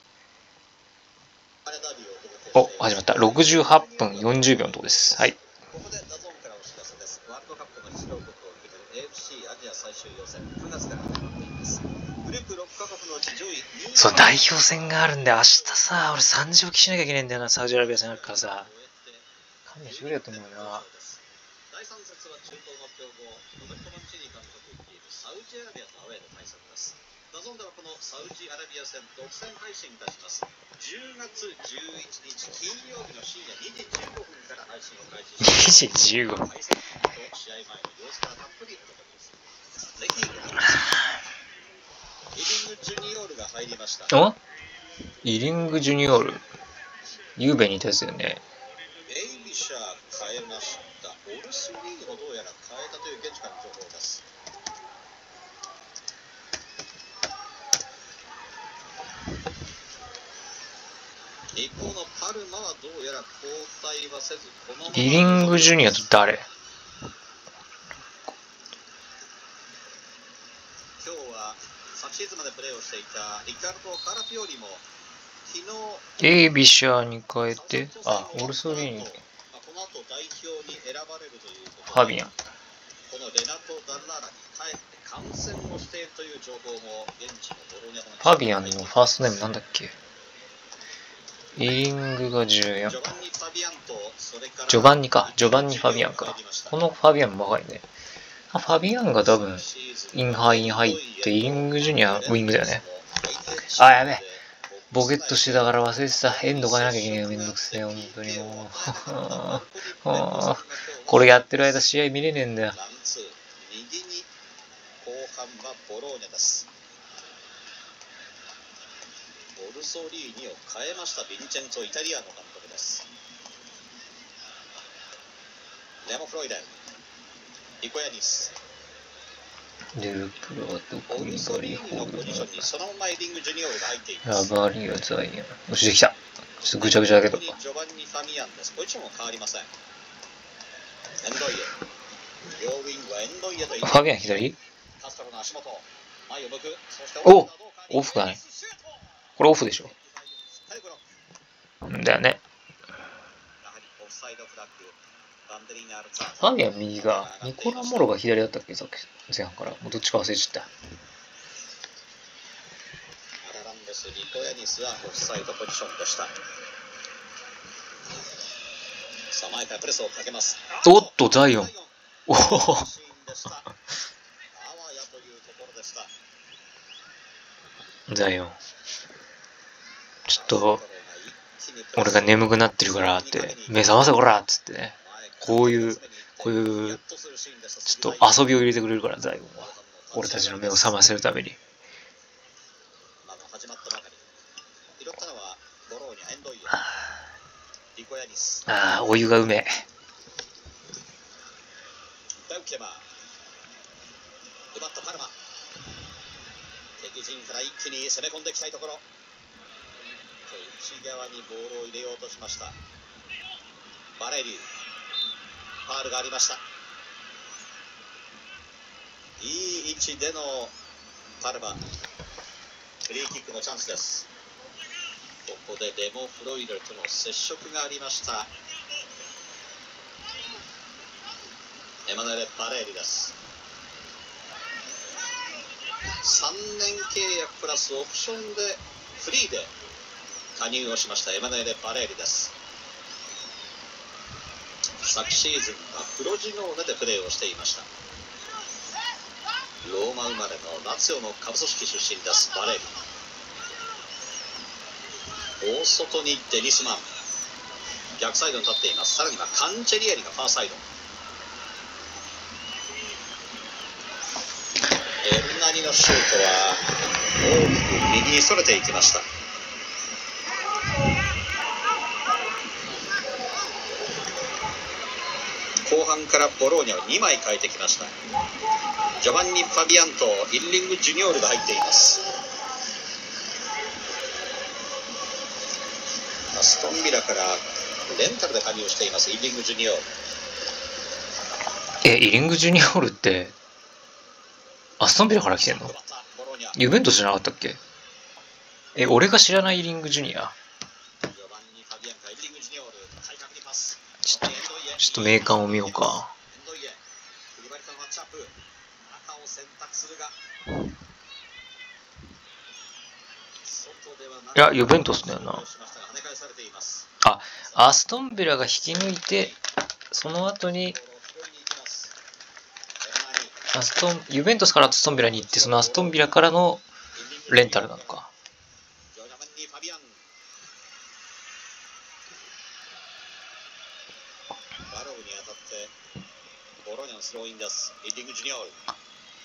お、始まった。ろくじゅうはっぷんよんじゅうびょうのとこです。はい。 ここでダゾーンからお知らせです。ワールドカップの出場国を決める エーエフシー アジア最終予選くがつから始まっています。グループろっカ国のうち上位にいそう、代表戦があるんで、明日さ、俺さんじ起きしなきゃいけないんだよな、サウジアラビア戦あるからさ。勘弁してくれよと思うよな。 第三節は中東の強豪ロベルト・マンチーニ監督率いるサウジアラビアとアウェーの対戦です。ダゾーンではこのサウジアラビア戦独占配信いたします。じゅうがつじゅういちにち金曜日の深夜にじじゅうごふんから配信を開始します。 にじじゅうごふん。 対戦と試合前の様子からたっぷりお届けする。ぜひご覧ください。リビングジュニオールが入りました。 おイリングジュニオール。ゆうべにいたやつよね。 エイビシャー変えました。オルスリーグもどうやら変えたという現地からの情報です。一方のパルマはどうやら交代はせず、このままイリングジュニアと誰？ 今日は昨シーズンまでプレーをしていたリカルド・カラフィオリも昨日エイビシャーに変えて、あ、オルソリーニ、 この後代表に選ばれるということで、 ファビアン。 このレナト・ダッラーラに帰って観戦をしているという情報も現地のボローニャのファビアンのファーストネームなんだっけ？イリングがじゅうよん。 ジョバンニ・ファビアンと、それからジョバンニか。ジョバンニ・ファビアンか。このファビアンも若いね。あ、ファビアンが多分、インハイに入って、イリングジュニアウィングだよね。あ、やべえ。ボケっとしてたから忘れてた。エンド変えなきゃいけないよ。めんどくせえ。本当にもう。これやってる間試合見れねえんだよ。 右に後半はボローニャです。オルソリーニを変えましたヴィンチェンツォ・イタリアの監督です。レモ・フロイデン、リコヤニス、 デルプロとオルソクリバリリーニのホールポジションにそのままエディング・ジュニオールが入っています。 ラバリアザイアン。よし、できた。ちょっとぐちゃぐちゃだけど。 ここにジョバンニ・ファミアンです。ポジションは変わりません。エンドイエ、両ウィングはエンドイエとファビアン左？ カストロの足元、前を向く。そしておオフかね。これオフでしょ。んだよね。ファビアン右が、ニコラ・モロが左だったっけ、さっき前半から。もうどっちか忘れちゃった。 アラランドス・リコヤニスはオフサイドポジションでした。さあ前からプレスをかけます。 おっと、ザイオン。おお。ザイオン。ちょっと、俺が眠くなってるからって、目覚ませこらっつってね。こういう、こういう、ちょっと遊びを入れてくれるから、ザイオンは。俺たちの目を覚ませるために。ああ、お湯がうめえ。 ダウケマー奪ったパルマ、敵陣から一気に攻め込んでいきたいところ。内側にボールを入れようとしました。バレリュー、ファウルがありました。いい位置でのパルマ、フリーキックのチャンスです。ここでレモ・フロイデルとの接触がありました。エマヌエレ・バレーリです。さんねん契約プラスオプションでフリーで加入をしましたエマヌエレ・バレーリです。昨シーズンはフロジノーネでプレーをしていました。ローマ生まれのラツィオの下部組織出身です。バレーリ、大外にデニスマン、逆サイドに立っています。さらにはカンチェリエリがファーサイド。エルナニのシュートは大きく右にそれていきました。後半からボローニャをにまい変えてきました。ジョバンニ・ファビアンとイッリング・ジュニオールが入っています。アストンビラからレンタルで加入していますイッリング・ジュニオール。 え、イリング・ジュニオールってアストンビラから来てんの？ユベントスじゃなかったっけ？え、俺が知らないイリング・ジュニア。ちょっと、ちょっと名鑑を見ようか。いや、ユベントスだよな。あ、アストンビラが引き抜いて、その後に、アストン、ユベントスからアストンビラに行って、そのアストンビラからのレンタルなのか。 バローに当たってボローニャのスローインです。イッリング・ジュニオ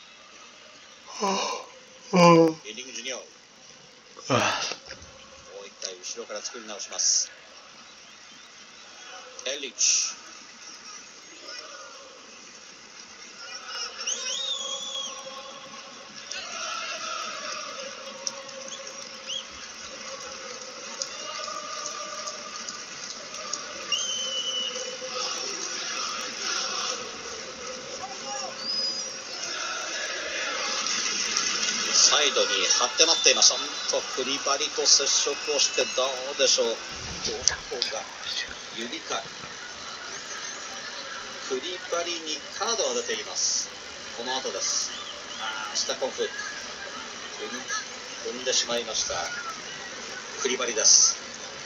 ール。イッリング・ジュニオール。追い後ろから作り直します。エリッチ、サイドに張って待っています。ちょっとクリバリと接触をしてどうでしょう。どこが指か。クリバリにカードが出ています。この後です。あー、スタコフ踏んでしまいました。クリバリです。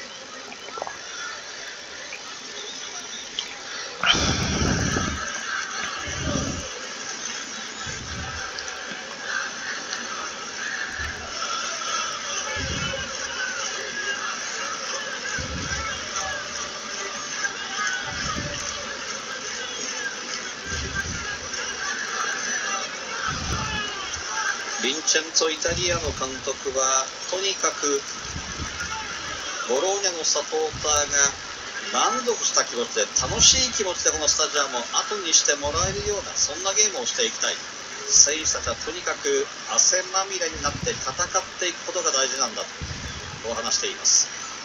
ヴィンチェンツォ・イタリアの監督はとにかくボローニャのサポーターが満足した気持ちで楽しい気持ちでこのスタジアムを後にしてもらえるようなそんなゲームをしていきたい。選手たちはとにかく汗まみれになって戦っていくことが大事なんだと話しています。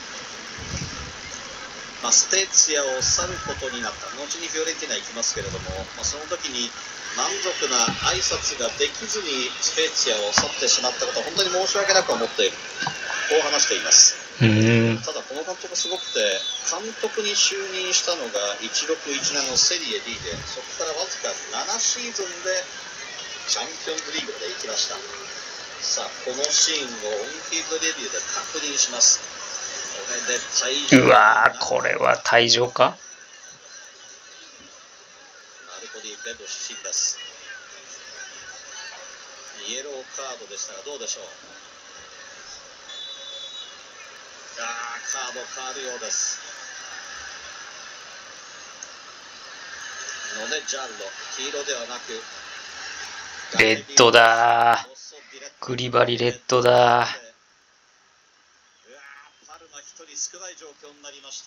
まあ、スペーツィアを去ることになった後にフィオレンティナ行きますけれども、まあ、その時に満足な挨拶ができずにスペーツィアを去ってしまったことは本当に申し訳なく思っている、こう話しています。ただこの監督すごくて、監督に就任したのがいちろくいちななのセリエ D で、そこからわずかななシーズンでチャンピオンズリーグで行きました。さあこのシーンをオンフィールドレビューで確認します。これで退場。 うわー、これは退場か。 マルコディ・ベブシンです。イエローカードでしたがどうでしょう。あー、カード変わるようです。ノネ・ジャンロ、黄色ではなくレッドだー。クリバリレッドだー。 うわー、パルマ一人少ない状況になりました。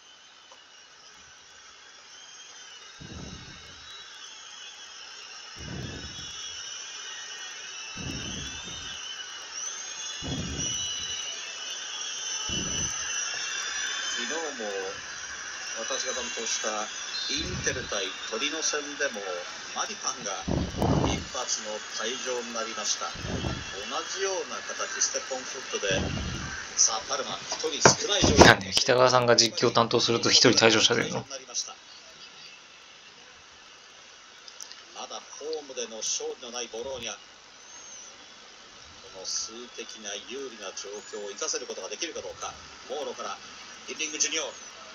昨日も私が担当したインテル対トリノ戦でもマリパンが一発の退場になりました。同じような形、ステップオンフットで、さあパルマ一人少ない状況。 なんで北川さんが実況担当すると一人退場者出るの。 まだホームでの勝利のないボローニャ、この数的な有利な状況を生かせることができるかどうか。モーロからインリングジュニオール、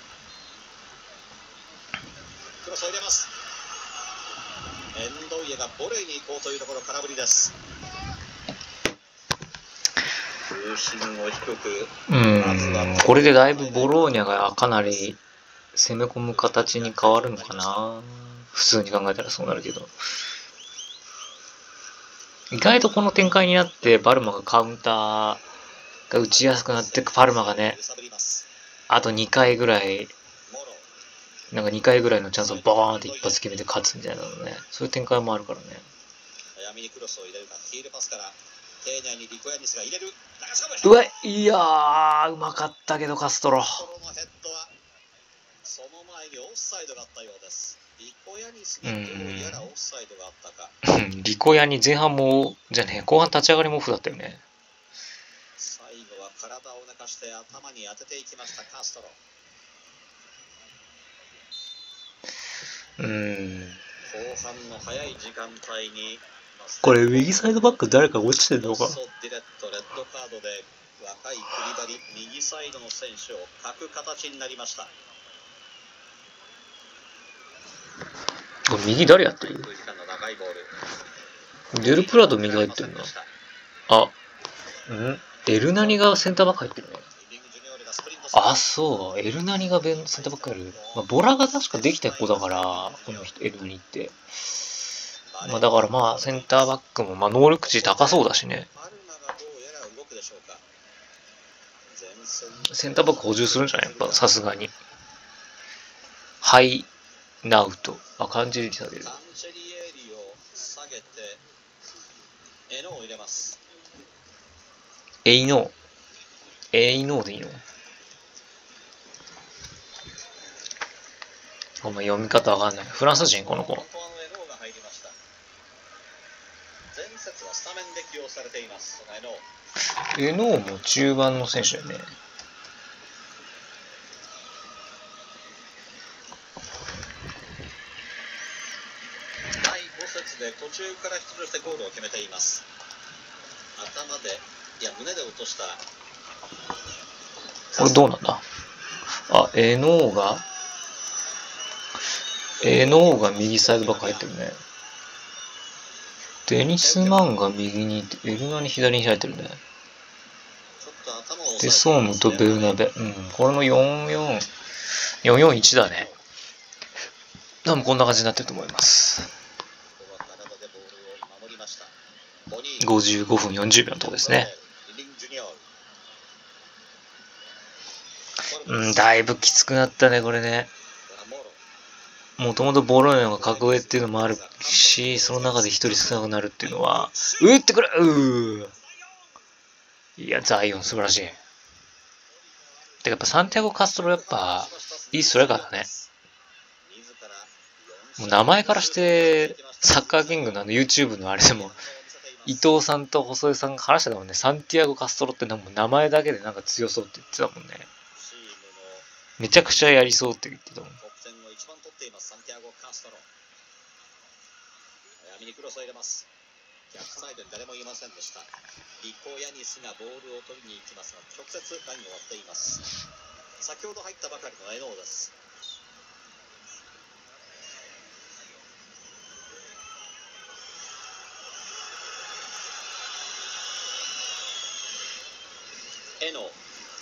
クロスを入れます。エンドイエがボレーに行こうというところ、空振りです。重心を低く、 うん、これでだいぶボローニャがかなり攻め込む形に変わるのかな。普通に考えたらそうなるけど、意外とこの展開になってバルマがカウンターが打ちやすくなって、パルマがね、あとにかいぐらい、なんかにかいぐらいのチャンスをバーンって一発決めて勝つみたいなのね、そういう展開もあるからね。 早めにクロスを入れるか、ヒールパスから丁寧にリコヤニスが入れる。 うわ、いやー、うまかったけどカストロ。 その前にオフサイドがあったようです。リコヤニスにどうやらオフサイドがあったか。 リコヤニ前半もじゃねえ、後半立ち上がりもオフだったよね。 最後は体を寝かして頭に当てていきましたカストロ。 うーん、 後半の早い時間帯にこれ右サイドバック誰か落ちてんのか。 ディレットレッドカードで若いクリバリ右サイドの選手を欠く形になりました。 これ右誰やってる。 時間の長いボール。 デルプラド右入ってるな。あ、んエルナニがセンターバック入ってるね。あ、そう、エルナニがセンターバックやる。まあ、ボラが確かできた子だから、この人、エルナニって。まあ、だからまあ、センターバックも、まあ、能力値高そうだしね。 パルマがどうやら動くでしょうか。前線センターバック補充するんじゃないやっぱさすがに。ハイナウト。あ、カンジェリー下げる。 カンジェリエリを下げてエノを入れます。 エイノー。エイノーでいいの？お前読み方わかんない。フランス人この子。 前節はスタメンで起用されています。 エノーも中盤の選手だよね。 だいご節で途中から出場してゴールを決めています。頭で、いや胸で落とした。 これどうなんだ？あ、エノーがエノーが右サイドバック入ってるね。デニスマンが右にいて、エルナに左に開いてるね。デソームとベルナベ。うん、これのよんよん、よんよんいちだね。多分こんな感じになってると思います。ごじゅうごふんよんじゅうびょうのとこですね。うん、だいぶきつくなったね、これね。もともとボローニャが格上っていうのもあるし、その中で一人少なくなるっていうのは、打ってくれうーいや、ザイオン素晴らしい。てかやっぱサンティアゴ・カストロやっぱ、いいストライカーだね。もう名前からして、サッカーキングのあの YouTube のあれでも、伊藤さんと細江さんが話してたもんね。サンティアゴ・カストロってなんか名前だけでなんか強そうって言ってたもんね。めちゃくちゃやりそうって言ってたもん。 サンティアゴ・カストロ。闇にクロスを入れます。逆サイドに誰もいませんでした。リコ・ヤニスがボールを取りに行きますが、直接ラインを割っています。先ほど入ったばかりのエノーです。エノー。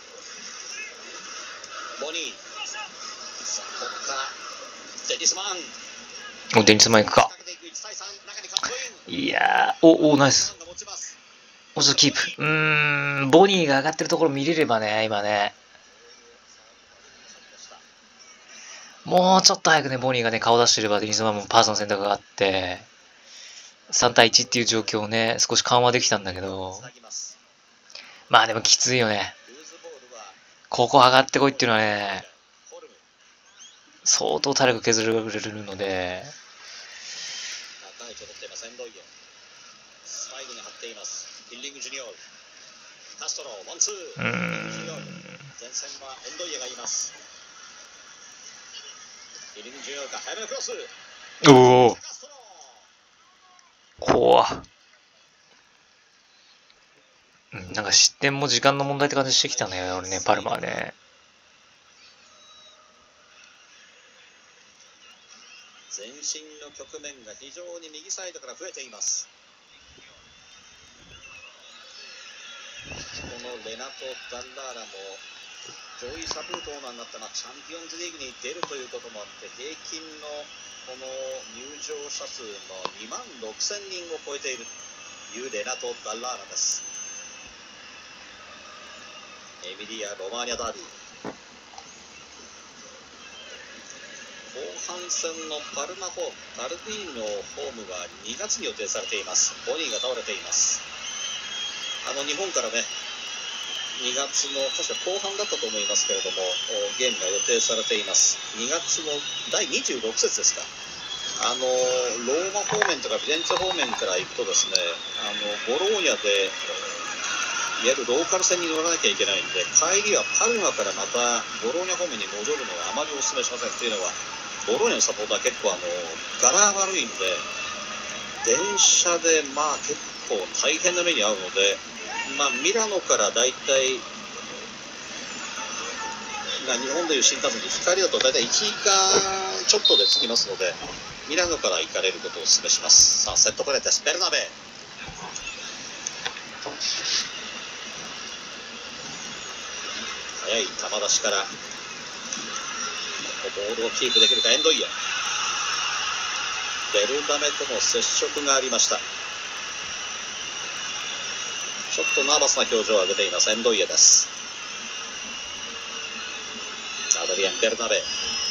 ボニー。さあ、ここから。デニスマン。 お、デニスマン行くか。いやー、お、お、ナイス。お、ちょっとキープ。うーん、ボニーが上がってるところ見れればね、今ね。もうちょっと早くね、ボニーがね、顔出してれば、デニスマンもパーソンの選択があって、さんたいいちっていう状況をね、少し緩和できたんだけど、まあでもきついよね。ここ上がってこいっていうのはね、相当体力削られるので、うーん。 前線はエンドイエがいます。イリングジュニオールか早めのクロス。 おお。怖っ。うん、なんか失点も時間の問題って感じしてきたね、俺ね、パルマはね。 前進の局面が非常に右サイドから増えています。このレナト・ダッラーラも上位サポートオーナーになったのはチャンピオンズリーグに出るということもあって、平均のこの入場者数のにまんろくせんにんを超えているというレナト・ダッラーラです。エミリア・ロマーニャダービー。後半戦のパルマホーム、パルディーノホームはにがつに予定されています。ボニーが倒れています。あの日本からね、にがつの確か後半だったと思いますけれども、ゲームが予定されています。にがつのだいにじゅうろく節ですか。あのローマ方面とかフィレンツェ方面から行くとですね、あのボローニャでいわゆるローカル線に乗らなきゃいけないんで、帰りはパルマからまたボローニャ方面に戻るのはあまりお勧めしません。というのはボローニャのサポーターは結構あのガラ悪いんで、電車でまあ結構大変な目に遭うので、まあ、ミラノからだいたい日本でいう新幹線で光だとだいたいいちじかんちょっとで着きますので、ミラノから行かれることをお勧めします。さあセットプレーです。ベルナベ。速い球出しからボールをキープできるかエンドイヤ。ベルナベとの接触がありました。ちょっとナーバスな表情を上げていますエンドイヤです。 リアン・ベルナベ。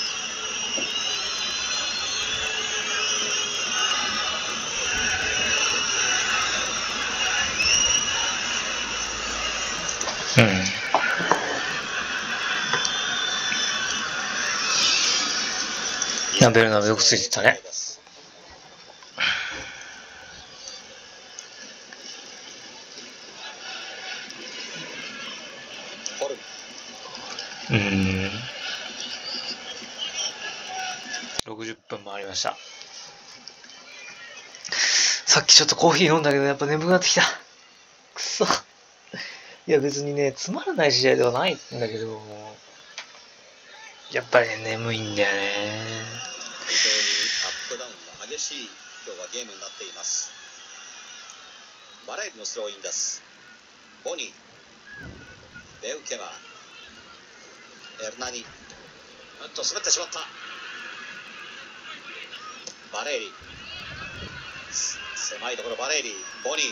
うん。ナベルナベよくついてたね。うん。ろくじゅっぷんもありました。さっきちょっとコーヒー飲んだけどやっぱ眠くなってきた。くそ。いや別にね、つまらない試合ではないんだけど、やっぱりね、眠いんだよね。 非常にアップダウンが激しい今日はゲームになっています。バレールのスローインです。ボニー、ベウケマ、エルナニ、うんと滑ってしまった。バレーリ、狭いところバレーリ、ボニー、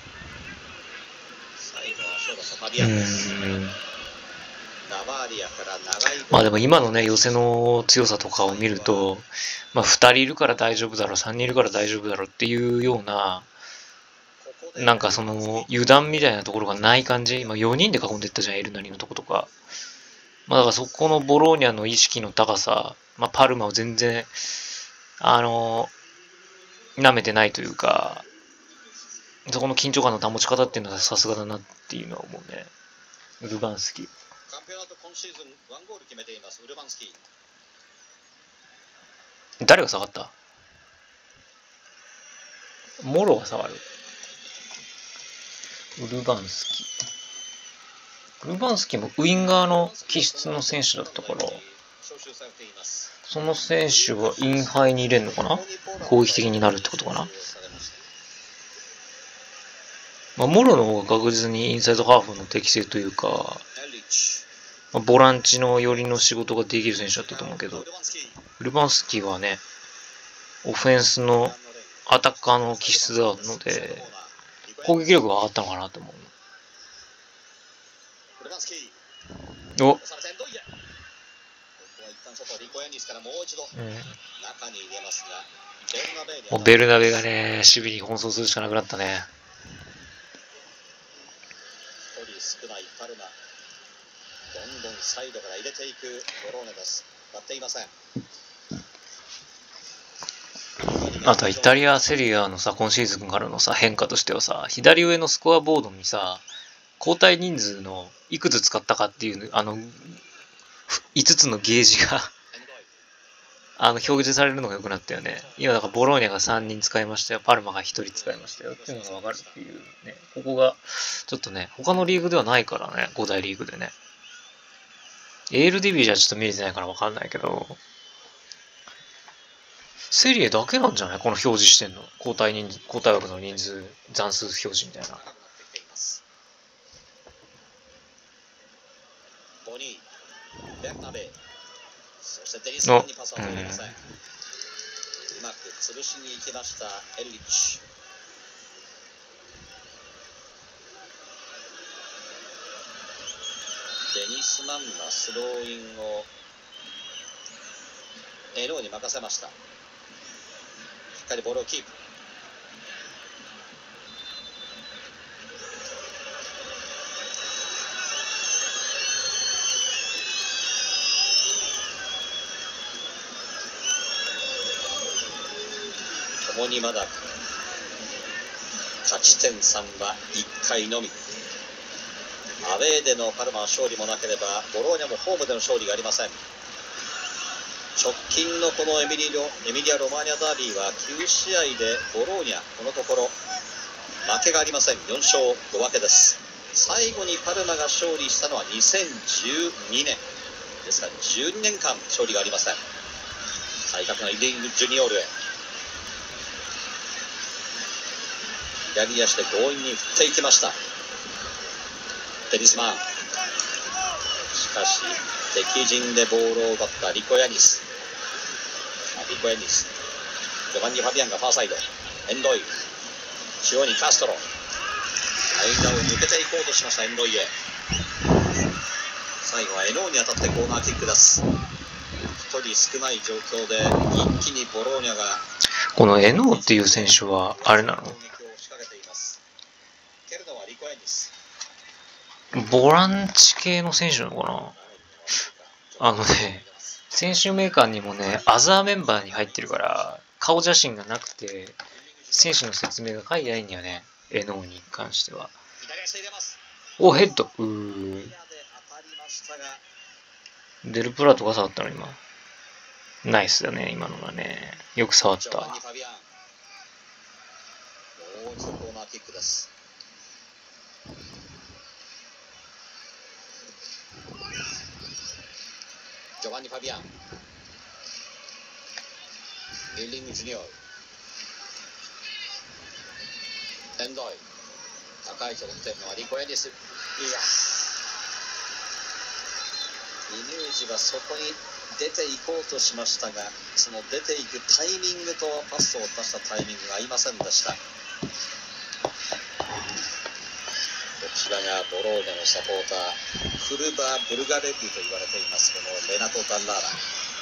最後はショートファビアンです。ナバーリアから長い。 まあでも今のね、寄せの強さとかを見ると、まあふたりいるから大丈夫だろう、さんにんいるから大丈夫だろうっていうような、なんかその油断みたいなところがない感じ。まあよにんで囲んでいったじゃん、エルナリのとことか。まあだからそこのボローニャの意識の高さ、まあパルマを全然、あの、舐めてないというか、そこの緊張感の保ち方っていうのはさすがだなっていうのは思うね。ウルバンスキー。 カンペオナト今シーズンワンゴール決めています、ウルバンスキー。 誰が下がった？モロが下がる。ウルバンスキー。ウルバンスキーもウインガーの気質の選手だったから、その選手はインハイに入れるのかな？攻撃的になるってことかな？まあ、モロの方が確実にインサイドハーフの適性というか、まあ、ボランチの寄りの仕事ができる選手だったと思うけど、ウルバンスキーはね、オフェンスのアタッカーの気質があるので、攻撃力が上がったのかなと思う。お、うん、もうベルナベがね、守備に奔走するしかなくなったね。 少ないパルマ、どんどんサイドから入れていくボローネです。割っていません。 あとはイタリアセリアのさ、今シーズンからのさ、変化としてはさ、左上のスコアボードにさ、交代人数のいくつ使ったかっていう、あの、いつつのゲージがあの表示されるのが良くなったよね。今だからボローニャがさんにん使いましたよ。パルマがひとり使いましたよ。っていうのが分かるっていうね。ここが、ちょっとね、他のリーグではないからね。ご大リーグでね。エールディビーじゃちょっと見れてないから分かんないけど、セリエだけなんじゃないこの表示してんの。交代人数、交代枠の人数、残数表示みたいな。 ボニー、ベルナベ、そしてデニスマンにパスを通りません。うまく潰しに行きましたエルリッチ。デニスマンがスローインをエローに任せました。しっかりボールをキープ。共にまだ勝ち点さんはいっかいのみ。アウェーでのパルマ勝利もなければボローニャもホームでの勝利がありません。直近のこのエミリロエミリア・ロマーニャダービーはきゅうしあいでボローニャこのところ負けがありません。よんしょうごわけです。最後にパルマが勝利したのはにせんじゅうにねんですからじゅうにねんかん勝利がありません。体格のイディング・ジュニオールへ左足で強引に振っていきました。デニスマン、しかし敵陣でボールを奪ったリコヤニス。リコヤニス、ジョバンニ・ファビアンがファーサイド、エンドイ、中央にカストロ、間を抜けていこうとしました。エンドイへ最後はエノーに当たってコーナーキックです。ひとり少ない状況で一気にボローニャがこのエノーっていう選手はあれなの？ボランチ系の選手なのかな？あのね、選手名鑑にもね、アザーメンバーに入ってるから、顔写真がなくて、選手の説明が書いてないんだよね、エノーに関しては。お、ヘッド。うー。デルプラートが触ったの、今。ナイスだね、今のがね。よく触った。 もう一度コーナーキックです。ジョバンニ・ファビアン、リンリング・ジュニオール、エンドイ、高い位置を打っているのはリコ・エニス。いや、イヌージはそこに出ていこうとしましたが、その出ていくタイミングとパスを出したタイミングが合いませんでした。こちらがボローニャのサポーター、クルバー・ブルガレビューと言われています、このレナト・ダッラーラ。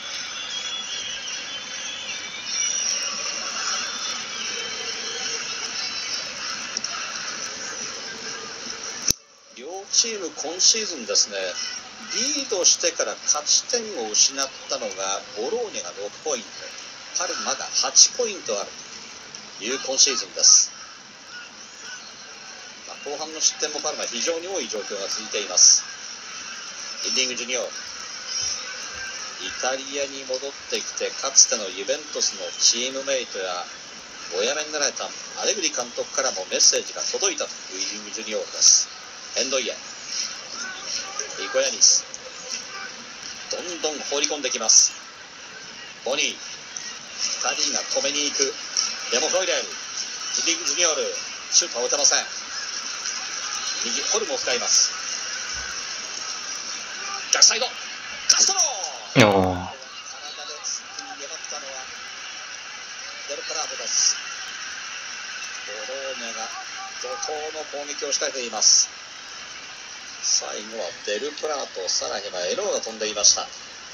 両チーム今シーズンですね、リードしてから勝ち点を失ったのがボローニャがろくポイント、パルマがはちポイントあるという今シーズンです。後半の失点もパルマ非常に多い状況が続いています。リンディング・ジュニオール、イタリアに戻ってきてかつてのユベントスのチームメイトやお辞めになられたアレグリ監督からもメッセージが届いたというリンディング・ジュニオールです。エンドイエ、リコヤニス、どんどん放り込んできます。ボニー、ふたりが止めに行く。デモ・フロイデン、リンディング・ジュニオール、シュートは打てません。右ホルムを使います。逆サイドカストロー、体で突きに粘ったのはデルプラートです。ボローニャが怒涛の攻撃を仕掛けています。最後はデルプラート、さらにはエノーが飛んでいました。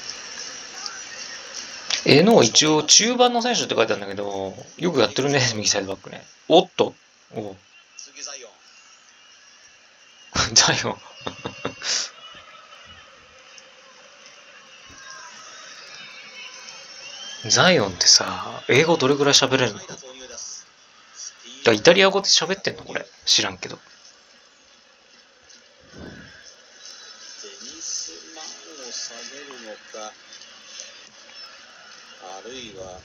エノー一応中盤の選手って書いてあるんだけど、よくやってるね、右サイドバックね。おっと、お次ザイオンザイオンザイオンってさ、英語どれぐらい喋れるの？だイタリア語で喋ってんのこれ。知らんけど。 デニスマンを下げるのか、あるいは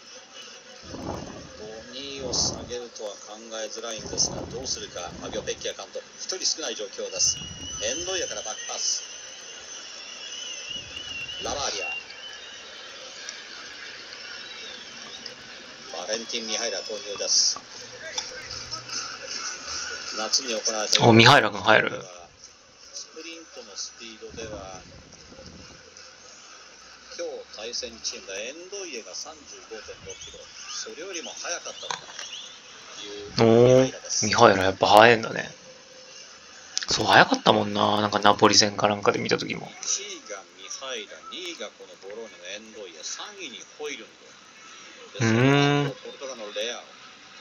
ボニーを下げるとは考えづらいんですが、どうするか。ファビオ・ペッキア監督、ひとり少ない状況です。エンドイヤからバックパス、ラバーリア、バレンティン・ミハイラ投入です。夏に行われたおミハイラ君入る。 スプリントのスピードでは今日対戦チームでエンドイエが さんじゅうごてんろくキロ、それよりも速かったというミハイラです。 おミハイラやっぱ速いんだね。そう速かったもんな、なんかナポリ戦かなんかで見た時も。 いちいがミハイラ、にいがこのボローニャのエンドイエ、さんいにホイルンド、 うーん、 ポルトガルのレアオ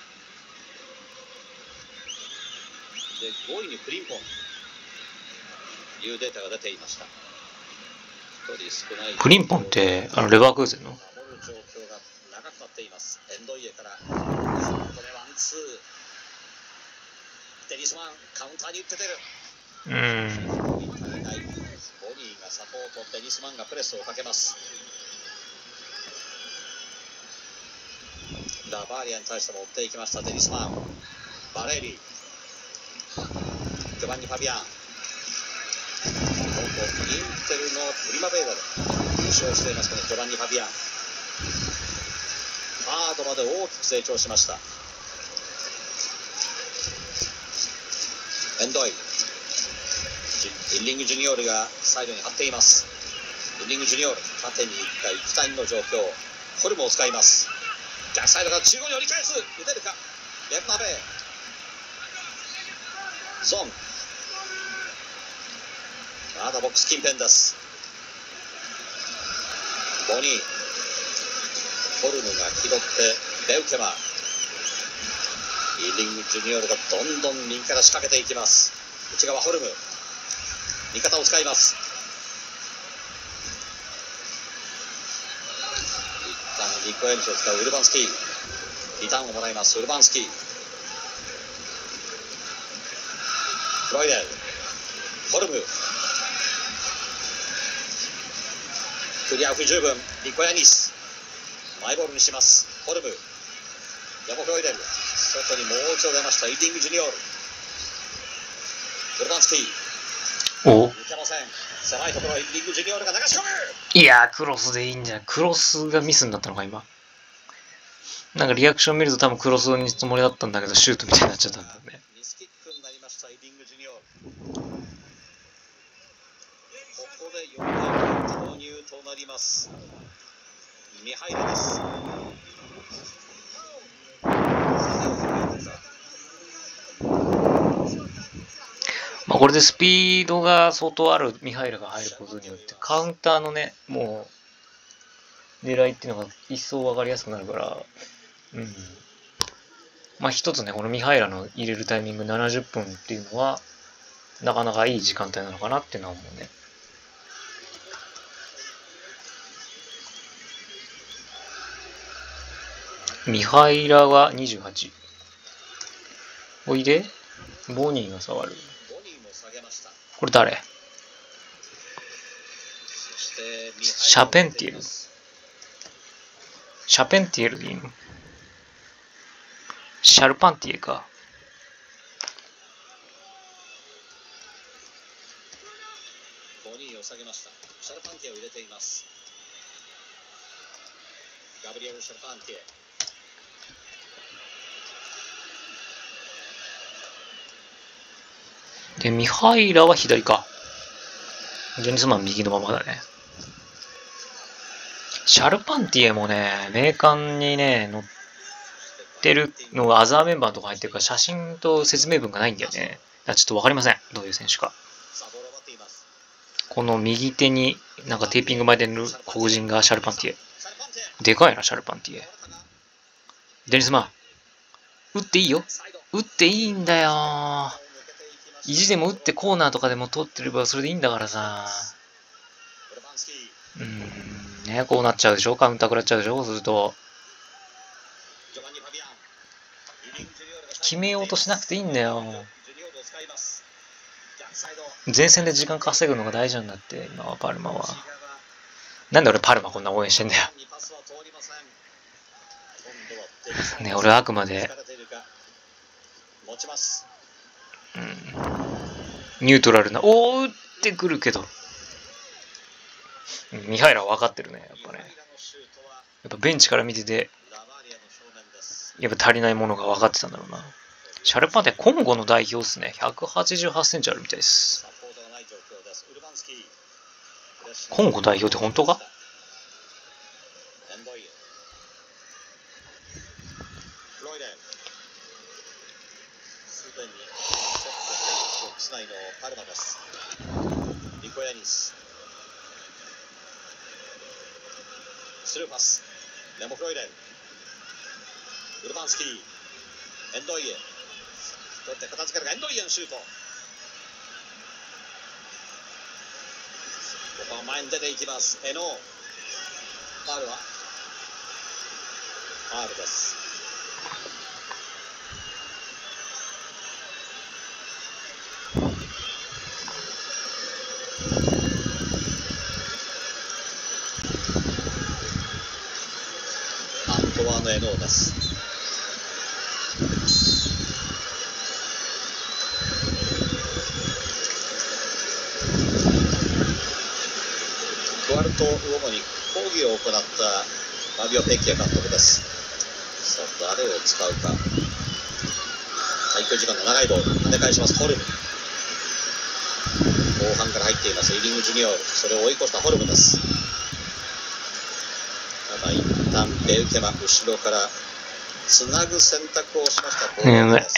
で、ごいにフリンポンというデータが出ていました。ひとり少ないフリンポンってあのレバークーゼンの？ 守る状況が長くなっています。エンドイエからここでワンツー、デニスマンカウンターに打って出る。 うーん、 ボニーがサポート、デニスマンがプレスをかけます。ラバーリアに対しても追っていきましたデニスマン。バレーリー、ジョバンニ・ファビアン、インテルのプリマベーダで優勝しています。このジョバンニ・ファビアン、ハードまで大きく成長しました。エンドイ、インリング・ジュニオールがサイドに張っています。インリング・ジュニオール、縦にいった幾谷の状況、ホルムを使います。逆サイドが中央に折り返す、打てるか。ベルナベー、ソン、 まだボックス近辺です。ボニー、ホルムが拾ってベウケマ、イーリング・ジュニオールがどんどん右から仕掛けていきます。内側ホルム、味方を使います。一旦リコエルシを使うウルバンスキー、リターンをもらいます。ウルバンスキー、フロイデル、ホルム、クリア不十分、リコヤニス、マイボールにします。ホルム、ヤモフロイデル、外にもう一度出ました。イーリング・ジュニオール、ウルバンスキー、 お抜けません。狭いところ、イーリング・ジュニオールが流し込む。 いやー、クロスでいいんじゃない。クロスがミスになったのか、今。なんかリアクション見ると多分クロスにつもりだったんだけど、シュートみたいになっちゃったんだね。 ミスキックになりました、イーリング・ジュニオール。ここでよんばん投入となります。ミハイラです。 まあ、これでスピードが相当あるミハイラが入ることによって、カウンターのね、もう、狙いっていうのが一層分かりやすくなるから、うん。まあ一つね、このミハイラの入れるタイミングななじゅっぷんっていうのは、なかなかいい時間帯なのかなっていうのは思うね。ミハイラはにじゅうはち。おいで、ボニーが触る。これ誰？シャペンティエル。シャペンティエルでいいの？シャルパンティエか。 ボニーを下げました。シャルパンティエを入れています。ガブリエル・シャルパンティエ。 で、ミハイラは左か。デニスマン右のままだね。シャルパンティエもね、名鑑にね、載ってるのがアザーメンバーとか入ってるから、写真と説明文がないんだよね。だからちょっとわかりません。どういう選手か。この右手になんかテーピング巻いてる黒人がシャルパンティエ。でかいな、シャルパンティエ。デニスマン。打っていいよ。打っていいんだよ。意地でも打ってコーナーとかでも取ってればそれでいいんだからさ。うーん、ね、こうなっちゃうでしょ。カウンター食らっちゃうでしょ。そうすると。決めようとしなくていいんだよ。前線で時間稼ぐのが大事なんだって、今はパルマは。なんで俺パルマこんな応援してんだよ。ね、俺はあくまで、うん、ニュートラルな、おー打ってくるけど。ミハイラは分かってるね、やっぱね。やっぱベンチから見てて、やっぱ足りないものが分かってたんだろうな。シャルパンテコンゴの代表っすね。ひゃくはちじゅうはちセンチあるみたいです。コンゴ代表って本当か？ スルーパス、レモフロイデン、ウルバンスキー、エンドイエ、取って片付けるがエンドイエのシュート。ここは前に出ていきます。エノー、ファウルはファウルです。アントワーヌ・エノーです。クワルト・ウオモに抗議を行ったファビオ・ペッキア監督です。さあ誰を使うか。滞空時間の長いボール跳ね返します。ホルム、後半から入っていますイーリング・ジュニオール、それを追い越したホルムです。ただ一旦ベウケマ後ろからつなぐ選択をしました。 眠い。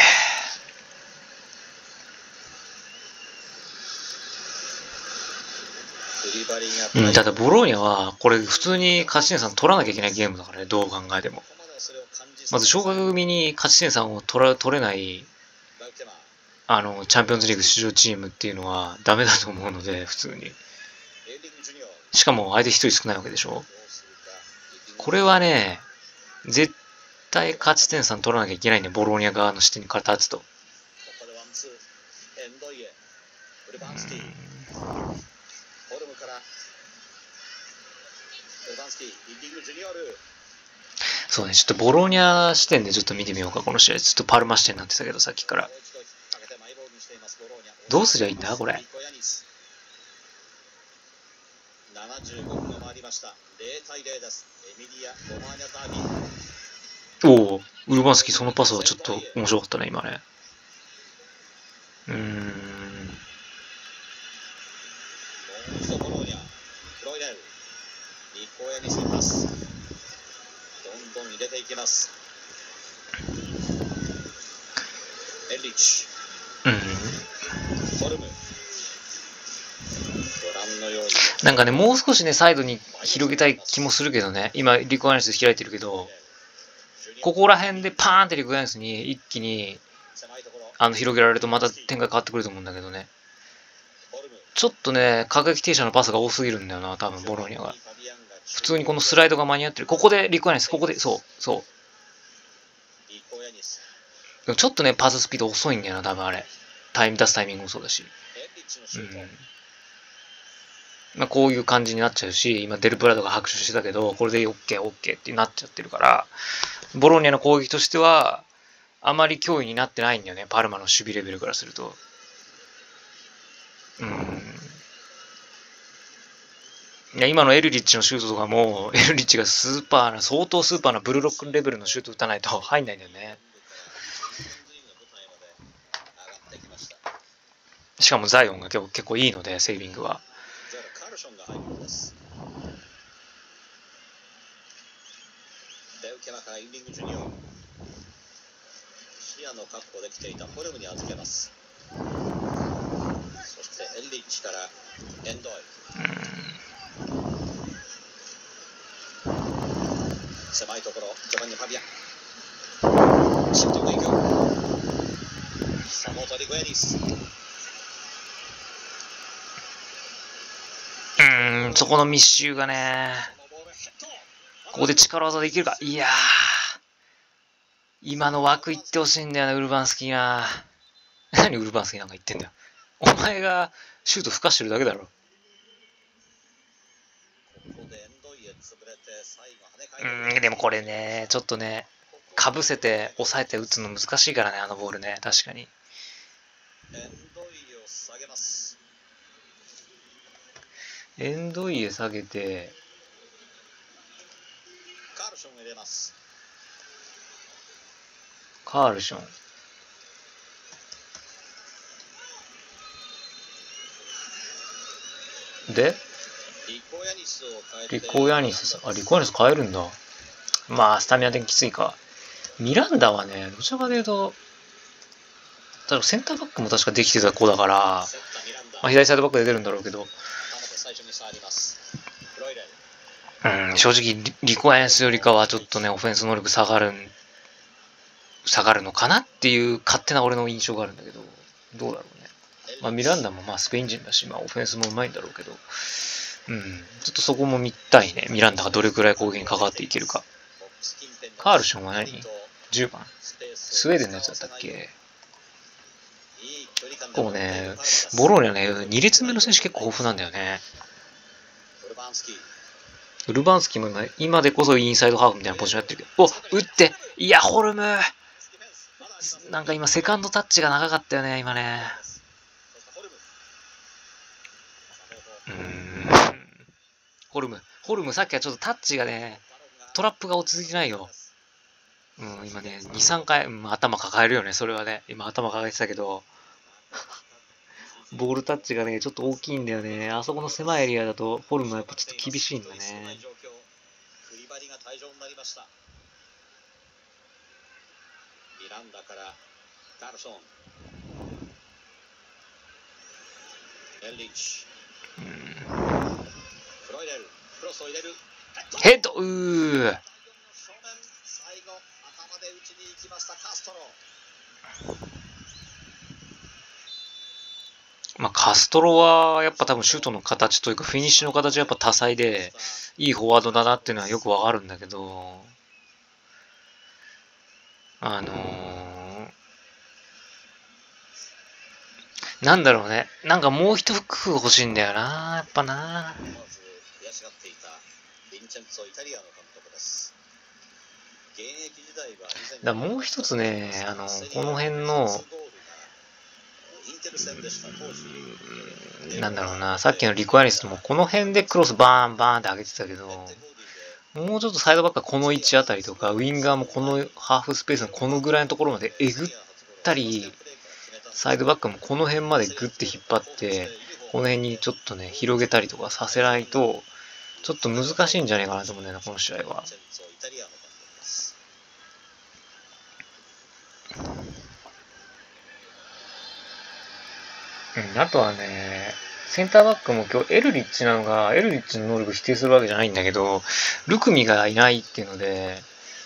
うん、ただボローニャは、これ普通に勝ち点さん取らなきゃいけないゲームだからね、どう考えても。まず昇格組に勝ち点さんを取ら取れない、あの、チャンピオンズリーグ出場チームっていうのはダメだと思うので、普通に。しかも相手一人少ないわけでしょ。これはね、絶対勝ち点さん取らなきゃいけないんで、ボローニャ側の視点にから立つと。そうね、ちょっとボローニャ視点でちょっと見てみようか、この試合。ちょっとパルマ視点になってたけど、さっきから。どうすりゃいいんだ、これ。 ななじゅうごふんを回りました。ゼロたいゼロです。エミリア・ロマーニャダービー。 おお、ウルバンスキー、そのパスはちょっと面白かったね、今ね。うーん。 もう一度ボローニャ、フロイデル、ニコヤにしています。どんどん入れていきます。エンリッチ。 うん。 ホルム。ご覧のように。 なんかね、もう少しね、サイドに広げたい気もするけどね。今、リコヤニス開いてるけど、ここら辺でパーンってリコヤニスに一気にあの広げられるとまた展開変わってくると思うんだけどね。ちょっとね、過激停車のパスが多すぎるんだよな、多分ボローニャが。普通にこのスライドが間に合ってる。ここでリコヤニス、ここで、そう、そう。でもちょっとね、パススピード遅いんだよな、多分あれ。タイム出すタイミングもそうだし。うん。まあ、こういう感じになっちゃうし、今デルプラドが拍手してたけど、これで オーケーオーケー ってなっちゃってるから、ボローニャの攻撃としては、あまり脅威になってないんだよね、パルマの守備レベルからすると。うん。いや、今のエルリッチのシュートとかも、エルリッチがスーパーな、相当スーパーなブルーロックレベルのシュート打たないと入んないんだよね。しかもザイオンが結構、結構いいので、セービングは。 カルションが入るんです。デウケマからインリングジュニオ。視野の確保できていたホルムに預けます。そしてエンリッチからエンドイ。狭いところ、ジョバンニ・ファビアン。シフトでいく。サモト・リゴヤニス。 うーん、そこの密集がね、ここで力技できるか。いやー、今の枠いってほしいんだよな、ウルバンスキーな。何ウルバンスキーなんか言ってんだよ。お前がシュート吹かしてるだけだろ。うーん、でもこれね、ちょっとね、かぶせて、抑えて打つの難しいからね、あのボールね、確かに。エンドイエ下げて、 カールションを入れます。 カールション。で、 リコヤニスを変えて、 リコヤニスさ、あ、リコヤニス変えるんだ。まあ、スタミナ的にきついか。ミランダはね、どちらかというと、多分センターバックも確かできてた子だから、まあ、左サイドバックで出るんだろうけど、うん、正直リ、リコヤニスよりかはちょっとね、オフェンス能力下がるん、下がるのかなっていう勝手な俺の印象があるんだけど、どうだろうね。まあ、ミランダもまあスペイン人だし、まあ、オフェンスもうまいんだろうけど、うん、ちょっとそこも見たいね。ミランダがどれくらい攻撃に関わっていけるか。カールションは何 ?じゅう 番。スウェーデンのやつだったっけ。こうね、ボローニャね、に列目の選手結構豊富なんだよね。ウルバンスキーも今、今でこそインサイドハーフみたいなポジションやってるけど、お、打って、いや、ホルムなんか今、セカンドタッチが長かったよね、今ね。うーん。ホルム、ホルムさっきはちょっとタッチがね、トラップが落ち着いてないよ。うん、今ね、に、さんかい、うん、頭抱えるよね、それはね。今頭抱えてたけど、ボールタッチがね、ちょっと大きいんだよね。あそこの狭いエリアだと、フォルムはやっぱちょっと厳しいんだね。 クリバリが退場になりました。ミランダからカールソン。エンリッチ。 ヘッド、うー。まあ、カストロはやっぱ多分シュートの形というかフィニッシュの形はやっぱ多彩でいいフォワードだなっていうのはよくわかるんだけど、あのー、なんだろうね、なんかもう一服欲しいんだよな、やっぱな。だもう一つね、あのこの辺のなんだろうな、さっきのリコアリスもこの辺でクロスバーンバーンって上げてたけど、もうちょっとサイドバックはこの位置あたりとか、ウィンガーもこのハーフスペースのこのぐらいのところまでえぐったり、サイドバックもこの辺までグッて引っ張って、この辺にちょっとね、広げたりとかさせないと、ちょっと難しいんじゃないかなと思うんだよな、この試合は。うん、あとはね、センターバックも今日エルリッチなのが、エルリッチの能力否定するわけじゃないんだけど、ルクミがいないっていうので、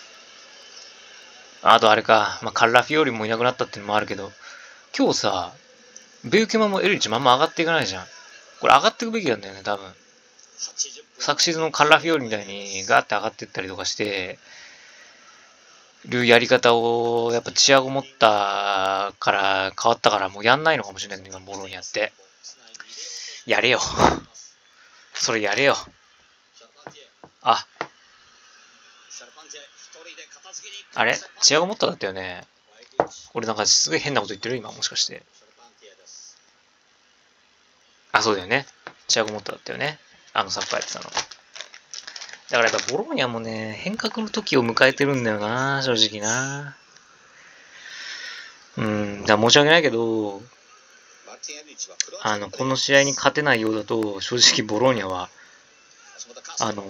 あとあれか、まあ、カルラフィオリもいなくなったっていうのもあるけど、今日さ、ベウケマもエルリッチもあんま上がっていかないじゃん。これ上がっていくべきなんだよね、多分。昨シーズンのカルラフィオリみたいにガーって上がっていったりとかしてるやり方を、やっぱチアゴ持ったから変わったからもうやんないのかもしれないけど、今ボローニャって。やれよ。それやれよ。あ。あれチアゴ持っただったよね。俺なんかすごい変なこと言ってる今もしかして。あ、そうだよね。チアゴ持っただったよね。あのサッカーやってたの。だからやっぱボローニャもね、変革の時を迎えてるんだよな、正直な。うん、だから申し訳ないけど、あの、この試合に勝てないようだと、正直ボローニャは、あのー、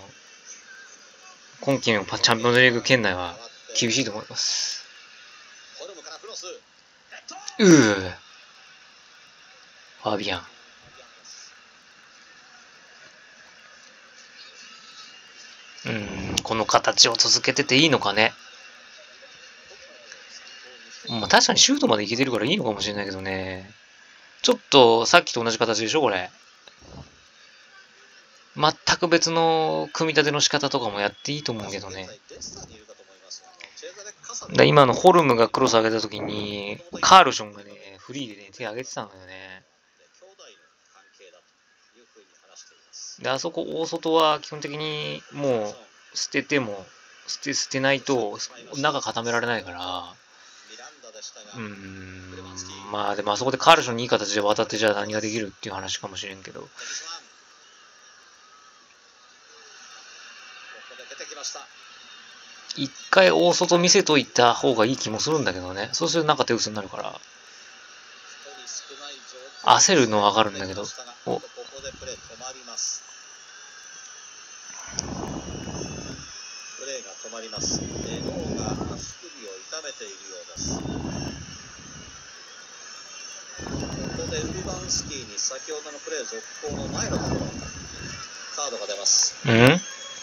今季のチャンピオンズリーグ圏内は厳しいと思います。うぅ。ファービアン。うん、この形を続けてていいのかね。まあ確かにシュートまでいけてるからいいのかもしれないけどね。ちょっとさっきと同じ形でしょこれ。全く別の組み立ての仕方とかもやっていいと思うけどね。だ今のホルムがクロス上げた時にカールションがねフリーでね手上げてたんだよね。であそこ大外は基本的にもう捨てても捨て捨てないと中固められないから、うーんまあでもあそこでカールションにいい形で渡ってじゃあ何ができるっていう話かもしれんけど。一回大外見せといた方がいい気もするんだけどね。そうするとなんか手薄になるから焦るのはわかるんだけど。おプレーが止まります。レノーが足首を痛めているようです。ここでウルバンスキーに先ほどのプレー続行の前のところカードが出ます。 うん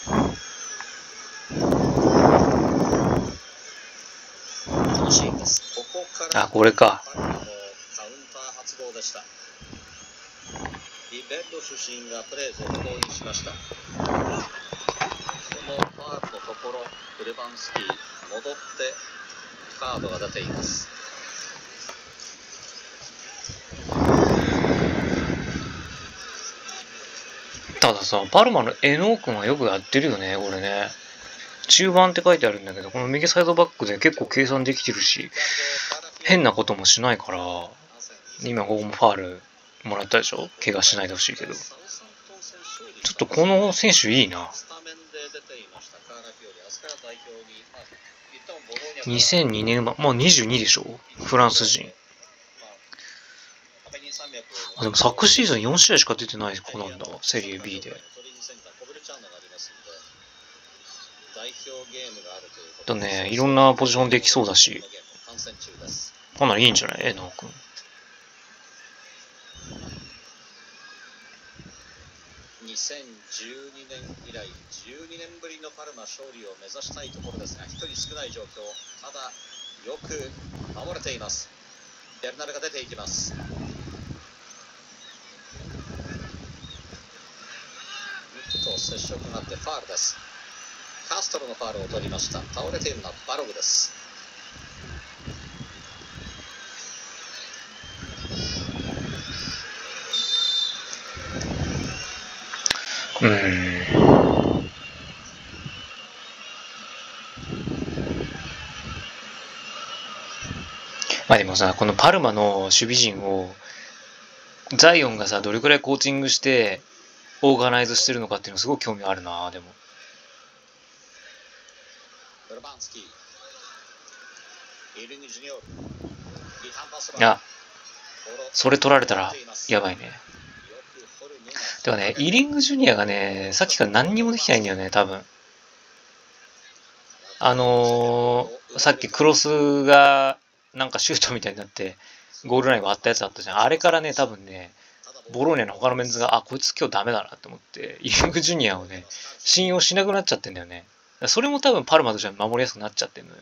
楽しいです。ここからあ、これか。 カウンター発動でした。リベッロ出身がプレー続行にしました。そのファールのところ、クレバンスキー戻ってカードが出ています。 たださ、パルマのエノー君はよくやってるよね、これね。中盤って書いてあるんだけど、この右サイドバックで結構計算できてるし、変なこともしないから、今ここもファールもらったでしょ？怪我しないでほしいけど。ちょっとこの選手いいな。にせんにねん生まれ、もうにじゅうにでしょ？フランス人。あ、でも昨シーズンよん試合しか出てない子なんだ、セリエ B で。だね、いろんなポジションできそうだし、かなりいいんじゃない？エノー君。 にせんじゅうにねん以来じゅうにねんぶりのパルマ勝利を目指したいところですが、ひとり少ない状況。ただよく守れています。ベルナベが出ていきます。ムッと接触があってファウルです。カストロのファウルを取りました。倒れているのはバログです。 うーん。まあでもさ、このパルマの守備陣をザイオンがさ、どれくらいコーチングしてオーガナイズしてるのかっていうのすごく興味あるな。でもいや、それ取られたらやばいね。てかね、イリングジュニアがね、さっきから何にもできないんだよね、多分。あのー、さっきクロスがなんかシュートみたいになってゴールライン割ったやつあったじゃん。あれからね、多分ね、ボローニャの他のメンズが、あ、こいつ今日ダメだなって思って、イリングジュニアをね、信用しなくなっちゃってんだよね。それも多分パルマとじゃ守りやすくなっちゃってんのよ。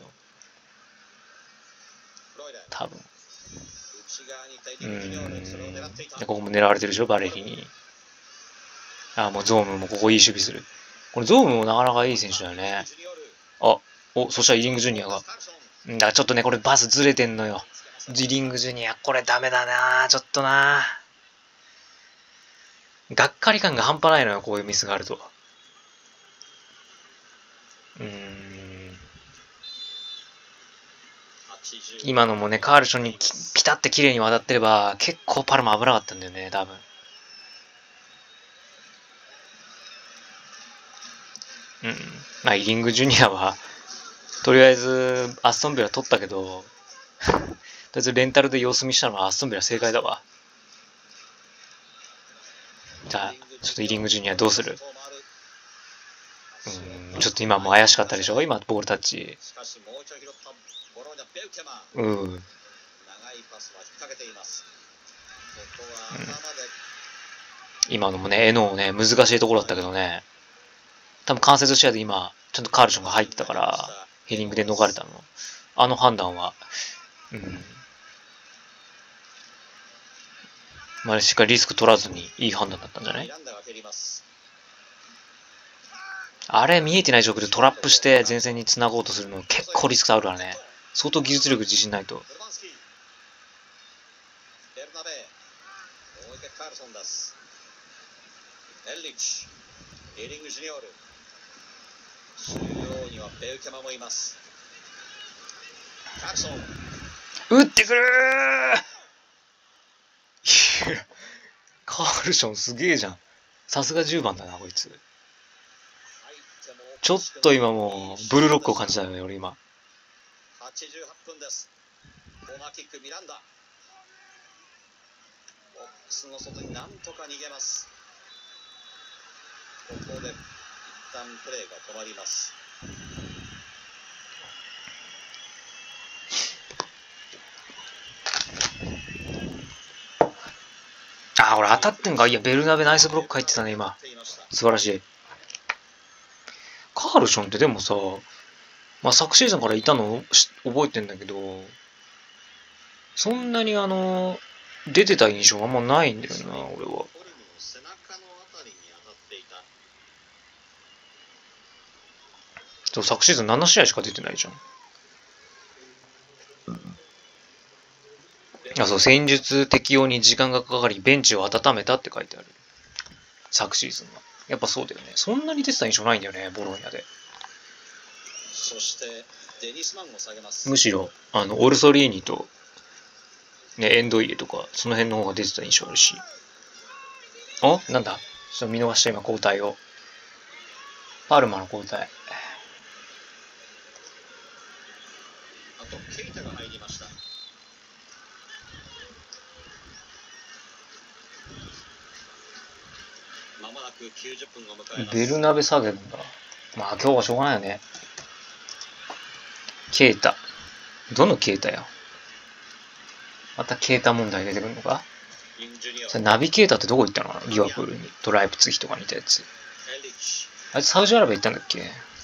多分。うーん。ここも狙われてるでしょ、バレリに。あ、もうゾームもここいい守備する。これゾームもなかなかいい選手だよね。あ、お、そしたらイリングジュニアが。んだ、ちょっとね、これバスずれてんのよ。イリングジュニア、これダメだな、ちょっとな。がっかり感が半端ないのよ、こういうミスがあると。うーん。今のもね、カールションにピタって綺麗に渡ってれば、結構パルマ危なかったんだよね、多分。うん。まあ、イリングジュニアは、とりあえず、アストンビラ取ったけど、とりあえずレンタルで様子見したのはアストンビラ正解だわ。じゃあ、ちょっとイリングジュニアどうする？うん、ちょっと今も怪しかったでしょ？今、ボールタッチ。うん。うん、今のもね、エノーね、難しいところだったけどね、多分間接視野で今、ちゃんとカールションが入ってたから、ヘディングで逃れたの。あの判断は、うん。まあ、しっかりリスク取らずにいい判断だったんじゃない？あれ見えてない状況でトラップして前線に繋ごうとするの結構リスクあるからね。相当技術力自信ないと。打ってくるーカールションすげえじゃん。さすがじゅうばんだな、こいつ。ちょっと今もう、ブルーロックを感じたよね、俺今。はちじゅうはっぷんです。コーナーキック、ミランダ。ボックスの外になんとか逃げます。ここで、一旦プレーが止まります。あ、俺当たってんか。いや、ベルナベナイスブロック入ってたね、今。素晴らしい。カールションってでもさ、まあ、昨シーズンからいたの覚えてんだけど、そんなにあの、出てた印象あんまないんだよな、俺は。そう、昨シーズンななしあいしか出てないじゃん。あ、そう、戦術適用に時間がかかり、ベンチを温めたって書いてある。昨シーズンは。やっぱそうだよね。そんなに出てた印象ないんだよね、ボローニャで。そしてデニスマンを下げます。むしろ、あの、オルソリーニと、ね、エンドイエとか、その辺の方が出てた印象あるし。あ、なんだちょっと見逃した今、交代を。パルマの交代。あと、ケイタが入りました。まもなくきゅうじゅっぷんを迎えます。ベルナベ下げるんだ。まあ今日はしょうがないよね。ケイタ。どのケイタや。またケイタ問題出てくるのか？ それナビゲーターってどこ行ったの？リバプールにとライプツィヒとかにいたやつ。あいつサウジアラビア行ったんだっけ？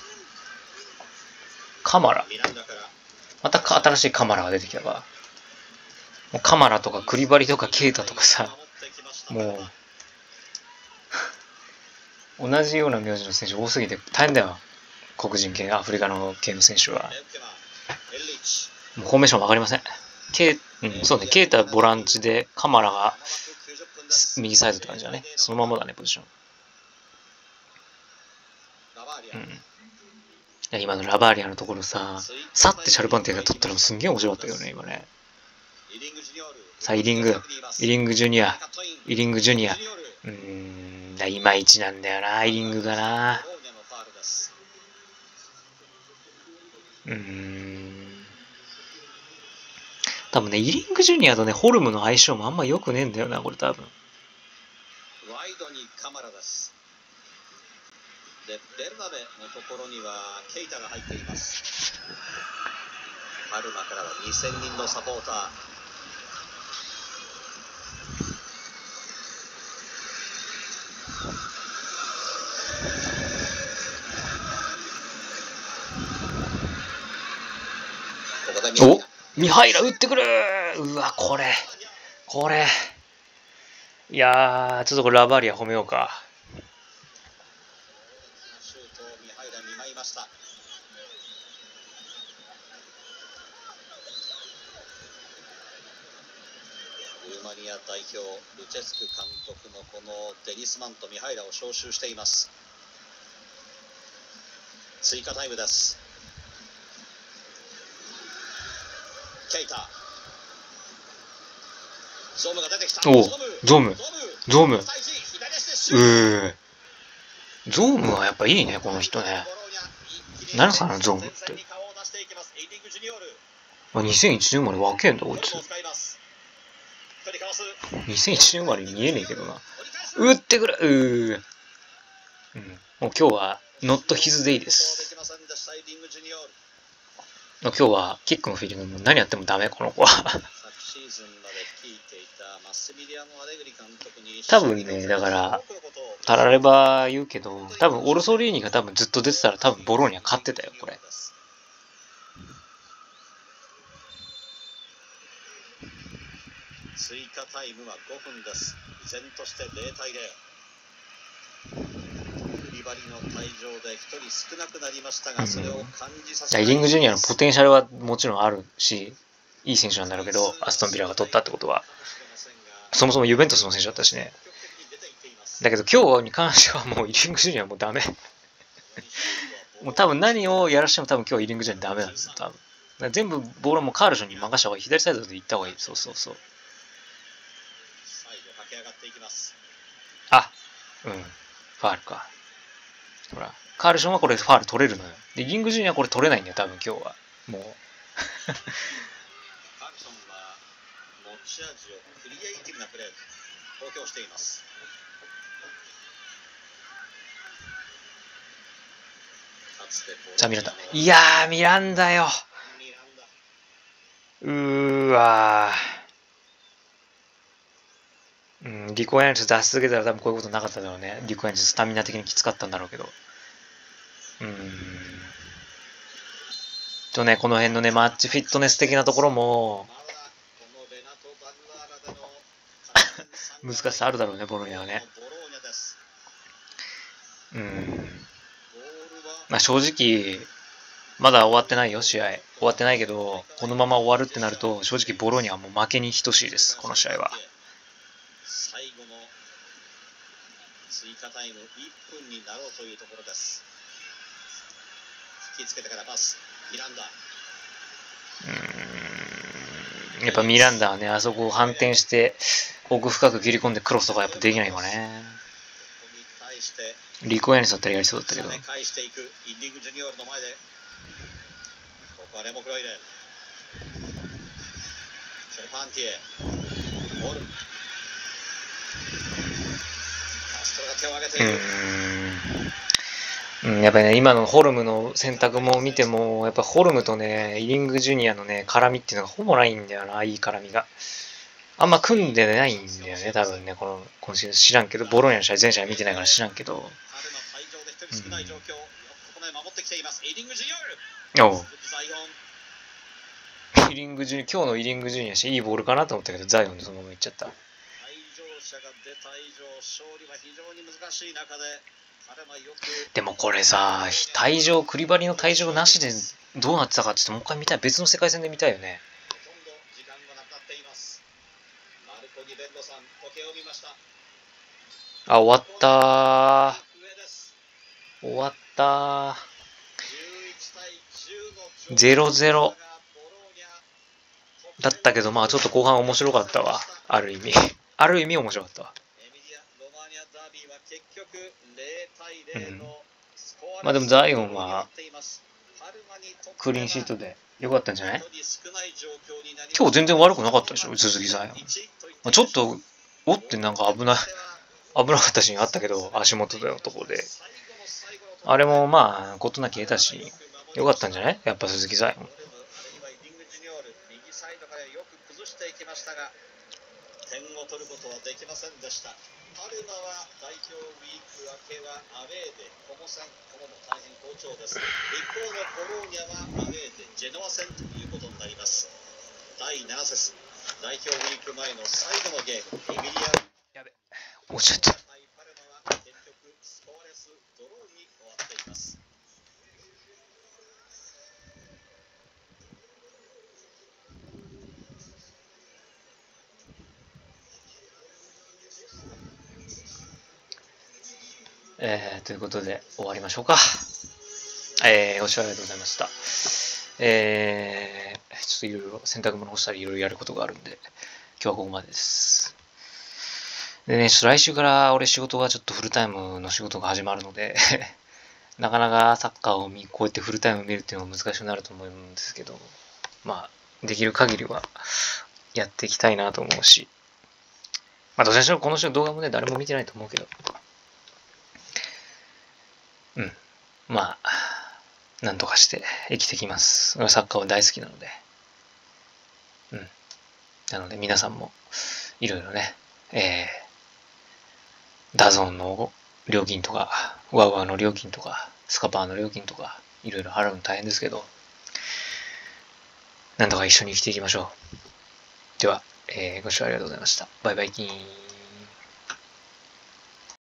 カマラ。またか新しいカマラが出てきたか。もうカマラとかクリバリとかケイタとかさ、もう同じような名字の選手多すぎて大変だよ。黒人系、アフリカの系の選手は。もうフォーメーションわかりません。ケイ、うん、そうね、ケイタボランチでカマラが右サイドって感じだね。そのままだね、ポジション。うん。いや今のラバーリアのところさ、さってシャルパンティが取ったのもすんげえ面白かったけどね、今ね。さあ、イリング、イリングジュニア、イリングジュニア。うーん、いまいちなんだよな、イリングがな。うーん。多分ね、イリングジュニアとね、ホルムの相性もあんま良くねえんだよな、これ多分。 ワイドにカマラです。で、ベルナベのところにはケイタが入っています。パルマからはにせんにんのサポーター。 お、ミハイラ打ってくる。うわ、これこれいやー、ちょっとこれラバーリア褒めようか。 シュートをミハイラにまいました。ルーマニア代表ルチェスク監督もこのデニスマンとミハイラを招集しています。追加タイムです。ケイタ、ゾームが出てきた。 お、ゾームゾームうーゾームはやっぱいいね、この人ね。何かな、ゾームって。あ、にせんいちねん生まれ若えんだ、こいつ。にせんいちねん生まれに見えねえけどな。打ってくる。うー、うん、もう今日はノットヒズデイです。今日はキックのフィーリングも何やってもダメ、この子は。多分ね、だからタラレバ言うけど、多分オルソリーニが多分ずっと出てたら多分ボローニャ勝ってたよ、これ。 追加タイムはごふんです。依然としてゼロたいゼロ。クリバリの退場でひとり少なくなりましたが、それを感じさせない。 イリングジュニアのポテンシャルはもちろんあるし、いい選手なんだろうけど、アストンビラが取ったってことは、そもそもユベントスの選手だったしね。だけど今日に関してはもうイリングジュニアはもうダメ。もう多分何をやらしても多分今日イリングジュニアダメなんですよ、多分。全部ボールもカールションに任した方がいい。左サイドで行った方がいい。そうそうそう。あ、うん。ファールか。ほら、カールションはこれファール取れるのよ。で、イリングジュニアはこれ取れないんだよ、多分今日は。もう。 カールソンは持ち味をクリエイティブなプレーで公表しています。 さあ、ミランダ。いやー、ミランダよ。うーわー。うん、リコエンス出し続けたら多分こういうことなかっただろうね。リコエンススタミナ的にきつかったんだろうけど。うーん。とね、この辺のね、マッチフィットネス的なところも、難しさあるだろうね、ボロニャはね。うん。まあ正直、まだ終わってないよ、試合。終わってないけど、このまま終わるってなると、正直ボロニャはもう負けに等しいです、この試合は。 最後の追加タイムいっぷんになろうというところです。引きつけてからパス、ミランダ。 うーん、やっぱミランダはね、あそこを反転して奥深く切り込んでクロスとかやっぱできないわね。リコエンスだったらやりそうだったけど。 返していくイリングジュニオールの前で、ここはレモフロイデン、シェルパンティエ、ボール、カストロが手を挙げている。 うーん、やっぱりね、今のホルムの選択も見ても、やっぱホルムとね、イリングジュニアのね、絡みっていうのがほぼないんだよな、いい絡みが。 あんま組んでないんだよね、多分ね、この今シーズン知らんけど、ボローニャの試合、全試合見てないから知らんけど。うん、おう。イリングジュニア、今日のイリングジュニアし、いいボールかなと思ったけど、ザイオンでそのままいっちゃった。でもこれさ、退場、クリバリの退場なしでどうなってたかってもう一回見たい。別の世界線で見たいよね。あ、終わったー。終わったー。ゼロゼロ。だったけど、まあちょっと後半面白かったわ。ある意味。ある意味面白かったわ。うん。まあでもザイオンはクリーンシートで良かったんじゃない？今日全然悪くなかったでしょ、鈴木ザイオン。まあ、ちょっと、おってなんか危ない、危なかったシーンあったけど、足元のところで。あれもまあ、事なき得たし、良かったんじゃない？やっぱ鈴木ザイオン。点を取ることはできませんでした。パルマは代表ウィーク明けはアウェーでコモ戦、コモも大変好調です。一方のボローニャはアウェーでジェノア戦ということになります。だいなな節、代表ウィーク前の最後のゲーム、エミリアやべ、落ちちゃった。パルマは結局スコアレスドローに終わっています。えー、ということで終わりましょうか。えー、ご視聴ありがとうございました。えー、ちょっといろいろ洗濯物干したりいろいろやることがあるんで、今日はここまでです。でね、ちょっと来週から俺仕事がちょっとフルタイムの仕事が始まるので、なかなかサッカーを見、こうやってフルタイム見るっていうのは難しくなると思うんですけど、まあ、できる限りはやっていきたいなと思うし、まあ、どちらにしろこの人の動画もね、誰も見てないと思うけど、うん。まあ、なんとかして生きてきます。俺はサッカーは大好きなので。うん。なので皆さんもいろいろね、えー、ダゾーンの料金とか、ワウワウの料金とか、スカパーの料金とか、いろいろ払うの大変ですけど、なんとか一緒に生きていきましょう。では、えー、ご視聴ありがとうございました。バイバイキーン。